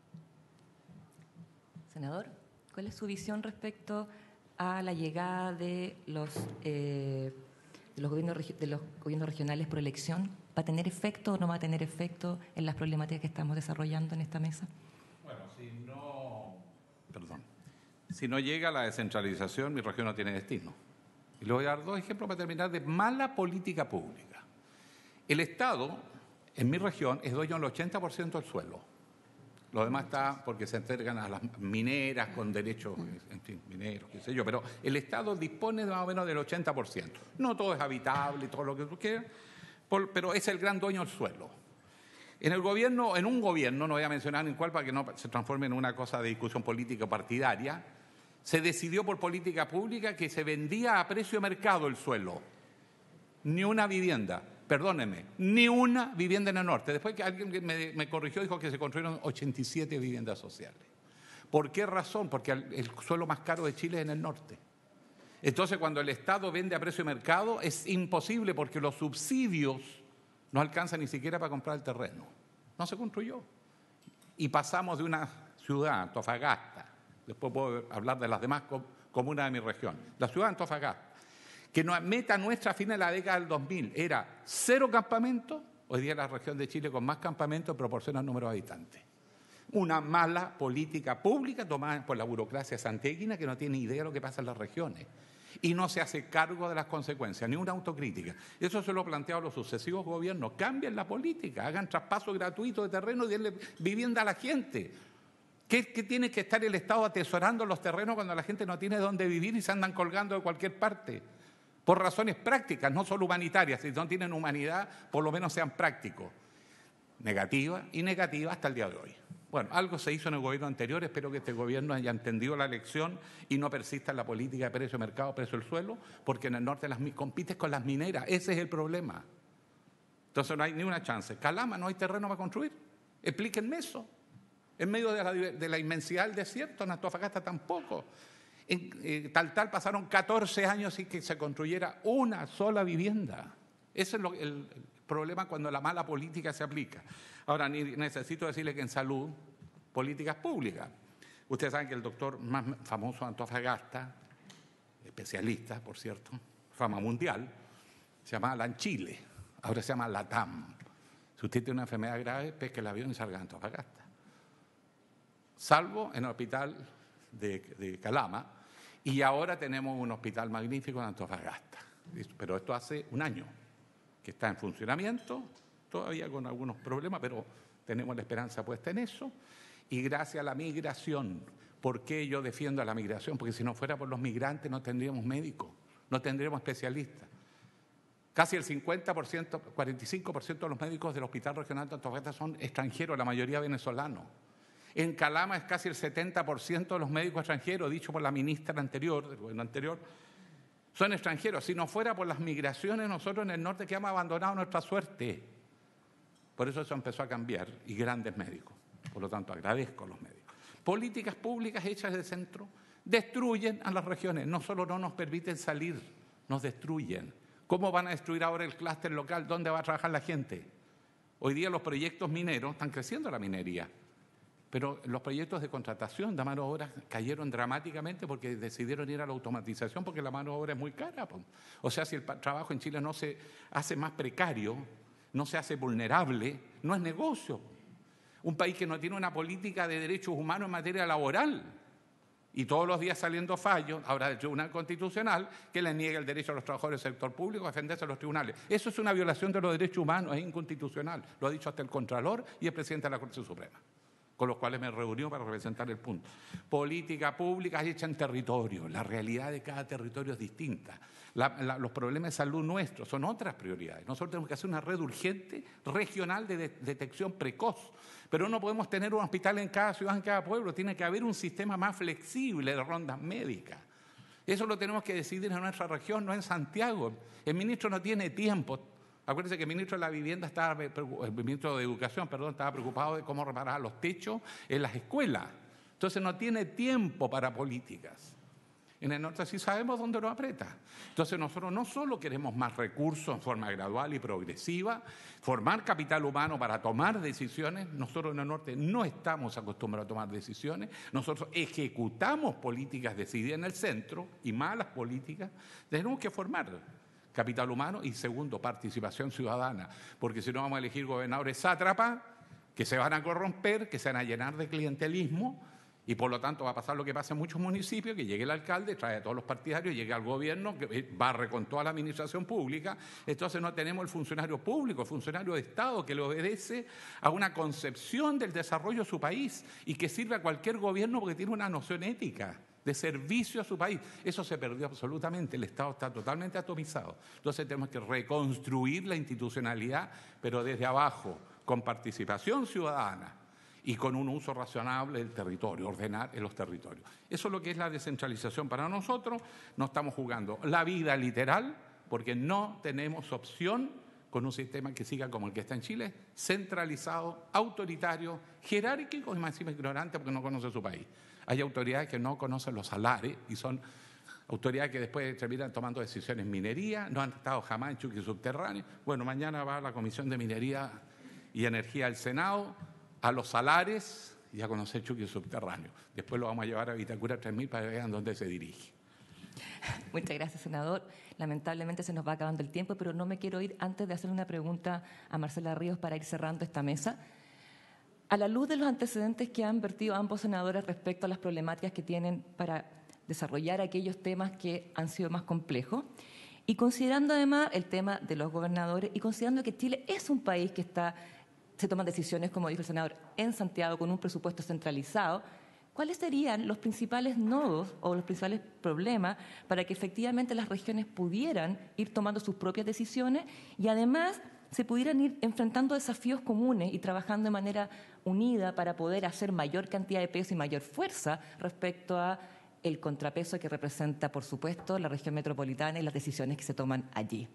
Senador, ¿cuál es su visión respecto a la llegada de los, eh, de los, gobiernos, de los gobiernos regionales por elección? ¿Va a tener efecto o no va a tener efecto en las problemáticas que estamos desarrollando en esta mesa? Bueno, si no... Perdón. Si no llega la descentralización, mi región no tiene destino. Y le voy a dar dos ejemplos para terminar de mala política pública. El Estado, en mi región, es dueño del ochenta por ciento del suelo. Lo demás está porque se entregan a las mineras con derechos, en fin, mineros, qué sé yo. Pero el Estado dispone de más o menos del ochenta por ciento. No todo es habitable y todo lo que tú quieras, pero es el gran dueño del suelo. En el gobierno, en un gobierno, no voy a mencionar en cuál para que no se transforme en una cosa de discusión política partidaria, se decidió por política pública que se vendía a precio de mercado el suelo. Ni una vivienda, perdónenme, ni una vivienda en el norte. Después que alguien me, me corrigió, dijo que se construyeron ochenta y siete viviendas sociales. ¿Por qué razón? Porque el, el suelo más caro de Chile es en el norte. Entonces, cuando el Estado vende a precio de mercado, es imposible porque los subsidios no alcanzan ni siquiera para comprar el terreno. No se construyó. Y pasamos de una ciudad, Antofagasta, después puedo hablar de las demás comunas de mi región, la ciudad de Antofagasta, que no, meta nuestra a fines de la década del dos mil era cero campamentos, hoy día es la región de Chile con más campamentos en proporción al número de habitantes. Una mala política pública tomada por la burocracia santiaguina que no tiene idea de lo que pasa en las regiones y no se hace cargo de las consecuencias, ni una autocrítica. Eso se lo he planteado a los sucesivos gobiernos. Cambien la política, hagan traspaso gratuito de terreno y denle vivienda a la gente. ¿Qué, ¿Qué tiene que estar el Estado atesorando los terrenos cuando la gente no tiene dónde vivir y se andan colgando de cualquier parte? Por razones prácticas, no solo humanitarias. Si no tienen humanidad, por lo menos sean prácticos. Negativa y negativa hasta el día de hoy. Bueno, algo se hizo en el gobierno anterior, espero que este gobierno haya entendido la lección y no persista en la política de precio de mercado, precio del suelo, porque en el norte las, compites con las mineras, ese es el problema. Entonces no hay ni una chance. Calama, no hay terreno para construir. Explíquenme eso. En medio de la, de la inmensidad del desierto, en Antofagasta tampoco. En eh, Tal Tal pasaron catorce años sin que se construyera una sola vivienda. Ese es lo, el, el problema cuando la mala política se aplica. Ahora, ni necesito decirle que en salud, políticas públicas. Ustedes saben que el doctor más famoso de Antofagasta, especialista, por cierto, fama mundial, se llama Alan Chile, ahora se llama LATAM. Si usted tiene una enfermedad grave, pesque el avión y salga a Antofagasta. salvo en el hospital de, de Calama, y ahora tenemos un hospital magnífico en Antofagasta. Pero esto hace un año que está en funcionamiento, todavía con algunos problemas, pero tenemos la esperanza puesta en eso. Y gracias a la migración. ¿Por qué yo defiendo a la migración? Porque si no fuera por los migrantes no tendríamos médicos, no tendríamos especialistas. Casi el cincuenta por ciento, cuarenta y cinco por ciento de los médicos del Hospital Regional de Antofagasta son extranjeros, la mayoría venezolanos. En Calama es casi el setenta por ciento de los médicos extranjeros, dicho por la ministra anterior, del gobierno anterior, son extranjeros. Si no fuera por las migraciones, nosotros en el norte quedamos abandonados nuestra suerte. Por eso eso empezó a cambiar, y grandes médicos. Por lo tanto, agradezco a los médicos. Políticas públicas hechas de centro destruyen a las regiones. No solo no nos permiten salir, nos destruyen. ¿Cómo van a destruir ahora el clúster local? ¿Dónde va a trabajar la gente? Hoy día los proyectos mineros, están creciendo la minería, pero los proyectos de contratación de mano de obra cayeron dramáticamente porque decidieron ir a la automatización porque la mano de obra es muy cara. O sea, si el trabajo en Chile no se hace más precario, no se hace vulnerable, no es negocio. Un país que no tiene una política de derechos humanos en materia laboral y todos los días saliendo fallos, ahora del Tribunal Constitucional, que le niega el derecho a los trabajadores del sector público a defenderse de los tribunales. Eso es una violación de los derechos humanos, es inconstitucional. Lo ha dicho hasta el Contralor y el presidente de la Corte Suprema, con los cuales me reunió para representar el punto. Política pública hecha en territorio. La realidad de cada territorio es distinta. La, la, los problemas de salud nuestros son otras prioridades. Nosotros tenemos que hacer una red urgente regional de, de detección precoz. Pero no podemos tener un hospital en cada ciudad, en cada pueblo. Tiene que haber un sistema más flexible de rondas médicas. Eso lo tenemos que decidir en nuestra región, no en Santiago. El ministro no tiene tiempo. Acuérdense que el ministro de la Vivienda estaba, el ministro de Educación, perdón, estaba preocupado de cómo reparar los techos en las escuelas. Entonces no tiene tiempo para políticas. En el norte sí sabemos dónde nos aprieta. Entonces nosotros no solo queremos más recursos en forma gradual y progresiva, formar capital humano para tomar decisiones. Nosotros en el norte no estamos acostumbrados a tomar decisiones. Nosotros ejecutamos políticas decididas en el centro y malas políticas. Tenemos que formar capital humano y, segundo, participación ciudadana, porque si no vamos a elegir gobernadores sátrapas que se van a corromper, que se van a llenar de clientelismo y por lo tanto va a pasar lo que pasa en muchos municipios, que llegue el alcalde, trae a todos los partidarios, llegue al gobierno, que barre con toda la administración pública. Entonces no tenemos el funcionario público, el funcionario de Estado que le obedece a una concepción del desarrollo de su país y que sirve a cualquier gobierno porque tiene una noción ética de servicio a su país. Eso se perdió absolutamente, el Estado está totalmente atomizado. Entonces tenemos que reconstruir la institucionalidad, pero desde abajo, con participación ciudadana y con un uso razonable del territorio, ordenar en los territorios. Eso es lo que es la descentralización para nosotros. No estamos jugando la vida literal, porque no tenemos opción con un sistema que siga como el que está en Chile, centralizado, autoritario, jerárquico y más encima ignorante porque no conoce su país. Hay autoridades que no conocen los salares y son autoridades que después terminan tomando decisiones en minería, no han estado jamás en Chuqui Subterráneo. Bueno, mañana va a la Comisión de Minería y Energía del Senado a los salares y a conocer Chuqui Subterráneo. Después lo vamos a llevar a Vitacura tres mil para que vean dónde se dirige. Muchas gracias, senador. Lamentablemente se nos va acabando el tiempo, pero no me quiero ir antes de hacer una pregunta a Marcela Ríos para ir cerrando esta mesa. A la luz de los antecedentes que han vertido ambos senadores respecto a las problemáticas que tienen para desarrollar aquellos temas que han sido más complejos, y considerando además el tema de los gobernadores y considerando que Chile es un país que está, se toman decisiones, como dijo el senador, en Santiago con un presupuesto centralizado, ¿cuáles serían los principales nodos o los principales problemas para que efectivamente las regiones pudieran ir tomando sus propias decisiones y además se pudieran ir enfrentando desafíos comunes y trabajando de manera unida para poder hacer mayor cantidad de peso y mayor fuerza respecto a el contrapeso que representa, por supuesto, la región metropolitana y las decisiones que se toman allí?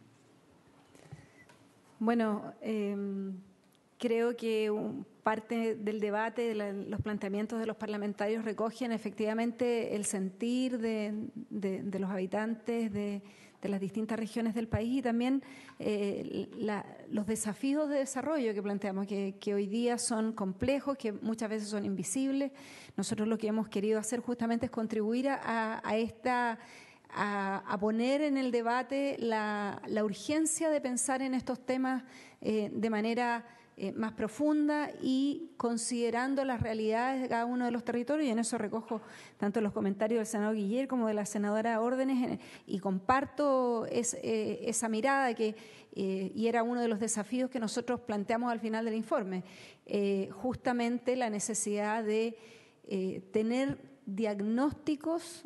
Bueno, eh, creo que un, parte del debate, de la, los planteamientos de los parlamentarios recogen efectivamente el sentir de, de, de los habitantes de, de las distintas regiones del país y también eh, la, los desafíos de desarrollo que planteamos, que, que hoy día son complejos, que muchas veces son invisibles. Nosotros lo que hemos querido hacer justamente es contribuir a, a esta... A, a poner en el debate la, la urgencia de pensar en estos temas eh, de manera eh, más profunda y considerando las realidades de cada uno de los territorios, y en eso recojo tanto los comentarios del senador Guiller como de la senadora Órdenes, y comparto es, eh, esa mirada que, eh, y era uno de los desafíos que nosotros planteamos al final del informe, eh, justamente la necesidad de eh, tener diagnósticos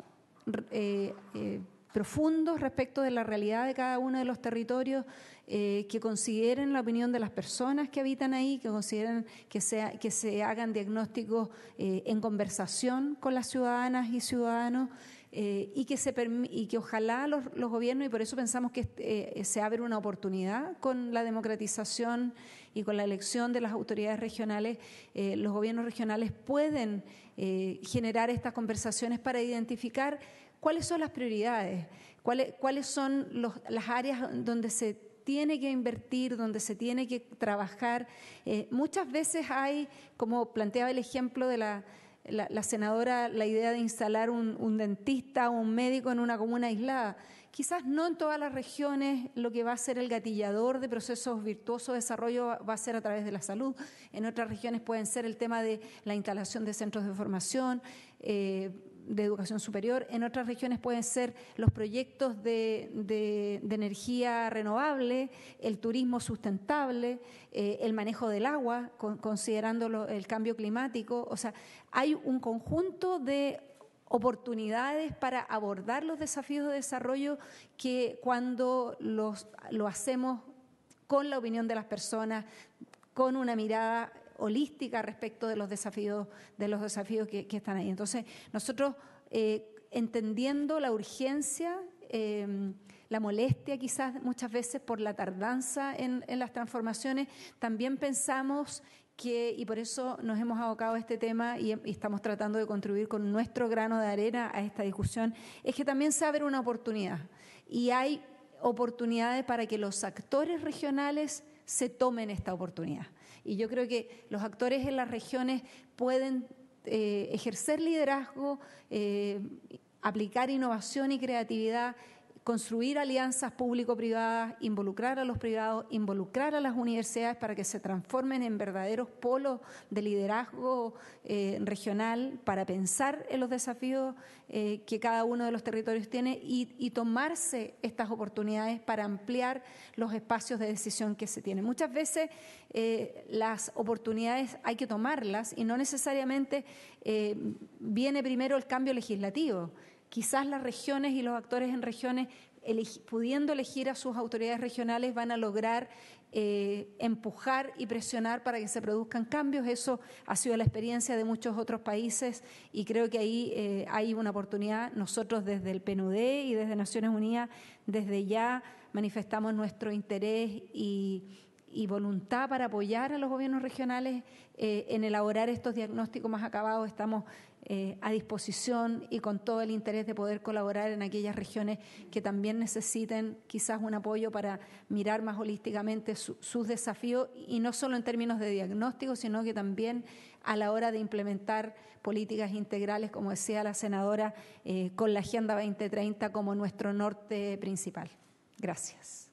eh, eh, profundos respecto de la realidad de cada uno de los territorios, eh, que consideren la opinión de las personas que habitan ahí, que consideren que, sea, que se hagan diagnósticos eh, en conversación con las ciudadanas y ciudadanos, eh, y, que se y que ojalá los, los gobiernos, y por eso pensamos que eh, se abre una oportunidad con la democratización y con la elección de las autoridades regionales, eh, los gobiernos regionales pueden eh, generar estas conversaciones para identificar cuáles son las prioridades, cuáles, cuáles son los, las áreas donde se tiene que invertir, donde se tiene que trabajar. Eh, muchas veces hay, como planteaba el ejemplo de la, la, la senadora, la idea de instalar un, un dentista o un médico en una comuna aislada. Quizás no en todas las regiones lo que va a ser el gatillador de procesos virtuosos de desarrollo va a ser a través de la salud. En otras regiones pueden ser el tema de la instalación de centros de formación, eh, de educación superior. En otras regiones pueden ser los proyectos de, de, de energía renovable, el turismo sustentable, eh, el manejo del agua, con, considerando lo, el cambio climático. O sea, hay un conjunto de oportunidades para abordar los desafíos de desarrollo que cuando los, lo hacemos con la opinión de las personas, con una mirada holística respecto de los desafíos, de los desafíos que, que están ahí. Entonces, nosotros eh, entendiendo la urgencia, eh, la molestia quizás muchas veces por la tardanza en, en las transformaciones, también pensamos que, y por eso nos hemos abocado a este tema y, y estamos tratando de contribuir con nuestro grano de arena a esta discusión, es que también se abre una oportunidad y hay oportunidades para que los actores regionales se tomen esta oportunidad. Y yo creo que los actores en las regiones pueden eh, ejercer liderazgo, eh, aplicar innovación y creatividad, construir alianzas público-privadas, involucrar a los privados, involucrar a las universidades para que se transformen en verdaderos polos de liderazgo eh, regional para pensar en los desafíos eh, que cada uno de los territorios tiene y, y tomarse estas oportunidades para ampliar los espacios de decisión que se tienen. Muchas veces eh, las oportunidades hay que tomarlas y no necesariamente eh, viene primero el cambio legislativo. Quizás las regiones y los actores en regiones, eleg- pudiendo elegir a sus autoridades regionales, van a lograr eh, empujar y presionar para que se produzcan cambios. Eso ha sido la experiencia de muchos otros países y creo que ahí eh, hay una oportunidad. Nosotros desde el P N U D y desde Naciones Unidas, desde ya manifestamos nuestro interés y, y voluntad para apoyar a los gobiernos regionales eh, en elaborar estos diagnósticos más acabados. Estamos Eh, a disposición y con todo el interés de poder colaborar en aquellas regiones que también necesiten quizás un apoyo para mirar más holísticamente su, sus desafíos y no solo en términos de diagnóstico, sino que también a la hora de implementar políticas integrales, como decía la senadora, eh, con la Agenda veinte treinta como nuestro norte principal. Gracias.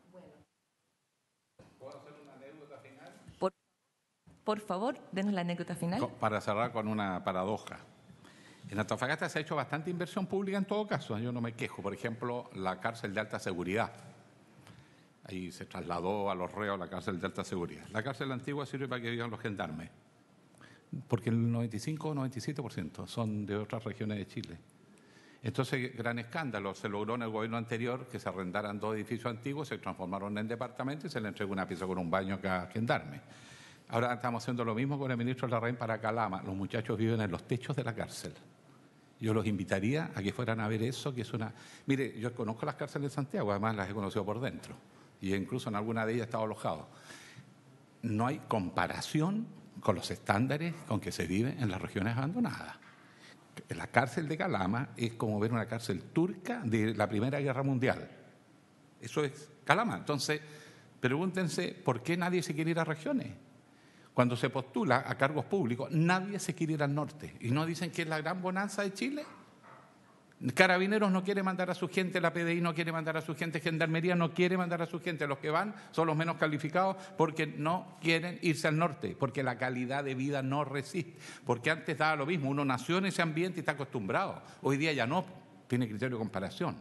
¿Puedo hacer una anécdota final? Por, por favor, denos la anécdota final. Para cerrar con una paradoja. En Antofagasta se ha hecho bastante inversión pública en todo caso, yo no me quejo. Por ejemplo, la cárcel de alta seguridad. Ahí se trasladó a los reos a la cárcel de alta seguridad. La cárcel antigua sirve para que vivan los gendarmes, porque el noventa y cinco o noventa y siete por ciento son de otras regiones de Chile. Entonces, gran escándalo. Se logró en el gobierno anterior que se arrendaran dos edificios antiguos, se transformaron en departamentos y se le entregó una pieza con un baño a cada gendarme. Ahora estamos haciendo lo mismo con el ministro Larraín para Calama. Los muchachos viven en los techos de la cárcel. Yo los invitaría a que fueran a ver eso, que es una... Mire, yo conozco las cárceles de Santiago, además las he conocido por dentro. Y incluso en alguna de ellas he estado alojado. No hay comparación con los estándares con que se vive en las regiones abandonadas. La cárcel de Calama es como ver una cárcel turca de la Primera Guerra Mundial. Eso es Calama. Entonces, pregúntense por qué nadie se quiere ir a regiones. Cuando se postula a cargos públicos, nadie se quiere ir al norte. Y no dicen que es la gran bonanza de Chile. Carabineros no quiere mandar a su gente, la P D I no quiere mandar a su gente, Gendarmería no quiere mandar a su gente. Los que van son los menos calificados porque no quieren irse al norte, porque la calidad de vida no resiste. Porque antes daba lo mismo, uno nació en ese ambiente y está acostumbrado. Hoy día ya no, tiene criterio de comparación.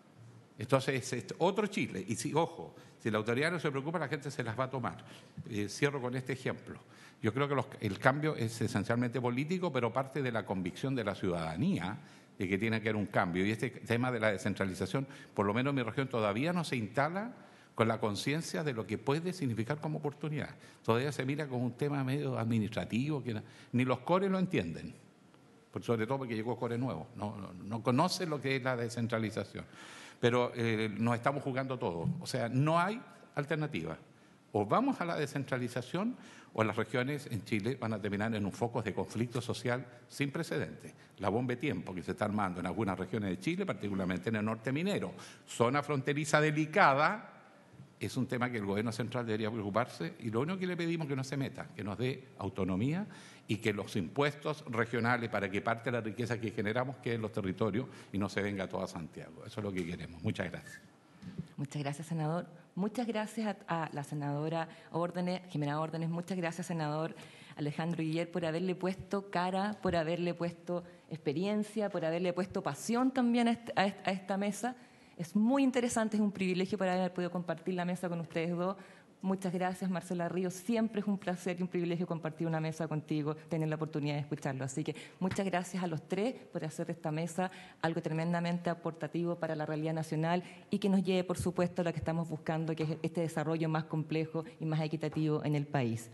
Entonces es otro Chile. Y si, ojo, si la autoridad no se preocupa, la gente se las va a tomar. Eh, cierro con este ejemplo. Yo creo que los, el cambio es esencialmente político, pero parte de la convicción de la ciudadanía de que tiene que haber un cambio. Y este tema de la descentralización, por lo menos en mi región, todavía no se instala con la conciencia de lo que puede significar como oportunidad. Todavía se mira como un tema medio administrativo, que no, ni los core lo entienden, sobre todo porque llegó core nuevo, no, no, no conoce lo que es la descentralización. Pero eh, nos estamos jugando todo, o sea, no hay alternativa. O vamos a la descentralización o las regiones en Chile van a terminar en un foco de conflicto social sin precedentes. La bomba de tiempo que se está armando en algunas regiones de Chile, particularmente en el norte minero, zona fronteriza delicada, es un tema que el gobierno central debería preocuparse y lo único que le pedimos es que no se meta, que nos dé autonomía y que los impuestos regionales para que parte de la riqueza que generamos quede en los territorios y no se venga todo a Santiago. Eso es lo que queremos. Muchas gracias. Muchas gracias, senador. Muchas gracias a, a la senadora Órdenes, Jimena Órdenes. Muchas gracias, senador Alejandro Guiller, por haberle puesto cara, por haberle puesto experiencia, por haberle puesto pasión también a, este, a, esta, a esta mesa. Es muy interesante, es un privilegio para haber podido compartir la mesa con ustedes dos. Muchas gracias, Marcela Ríos. Siempre es un placer y un privilegio compartir una mesa contigo, tener la oportunidad de escucharlo. Así que muchas gracias a los tres por hacer de esta mesa algo tremendamente aportativo para la realidad nacional y que nos lleve, por supuesto, a lo que estamos buscando, que es este desarrollo más complejo y más equitativo en el país.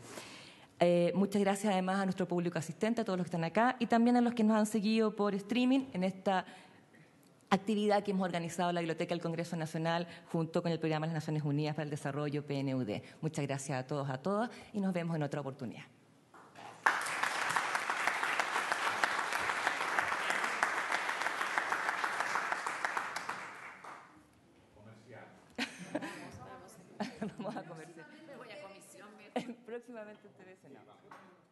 Eh, muchas gracias además a nuestro público asistente, a todos los que están acá y también a los que nos han seguido por streaming en esta actividad que hemos organizado la Biblioteca del Congreso Nacional junto con el Programa de las Naciones Unidas para el Desarrollo, P N U D. Muchas gracias a todos, a todas y nos vemos en otra oportunidad. Comercial. Vamos a comercial. Me voy a comisión. Próximamente ustedes, senador.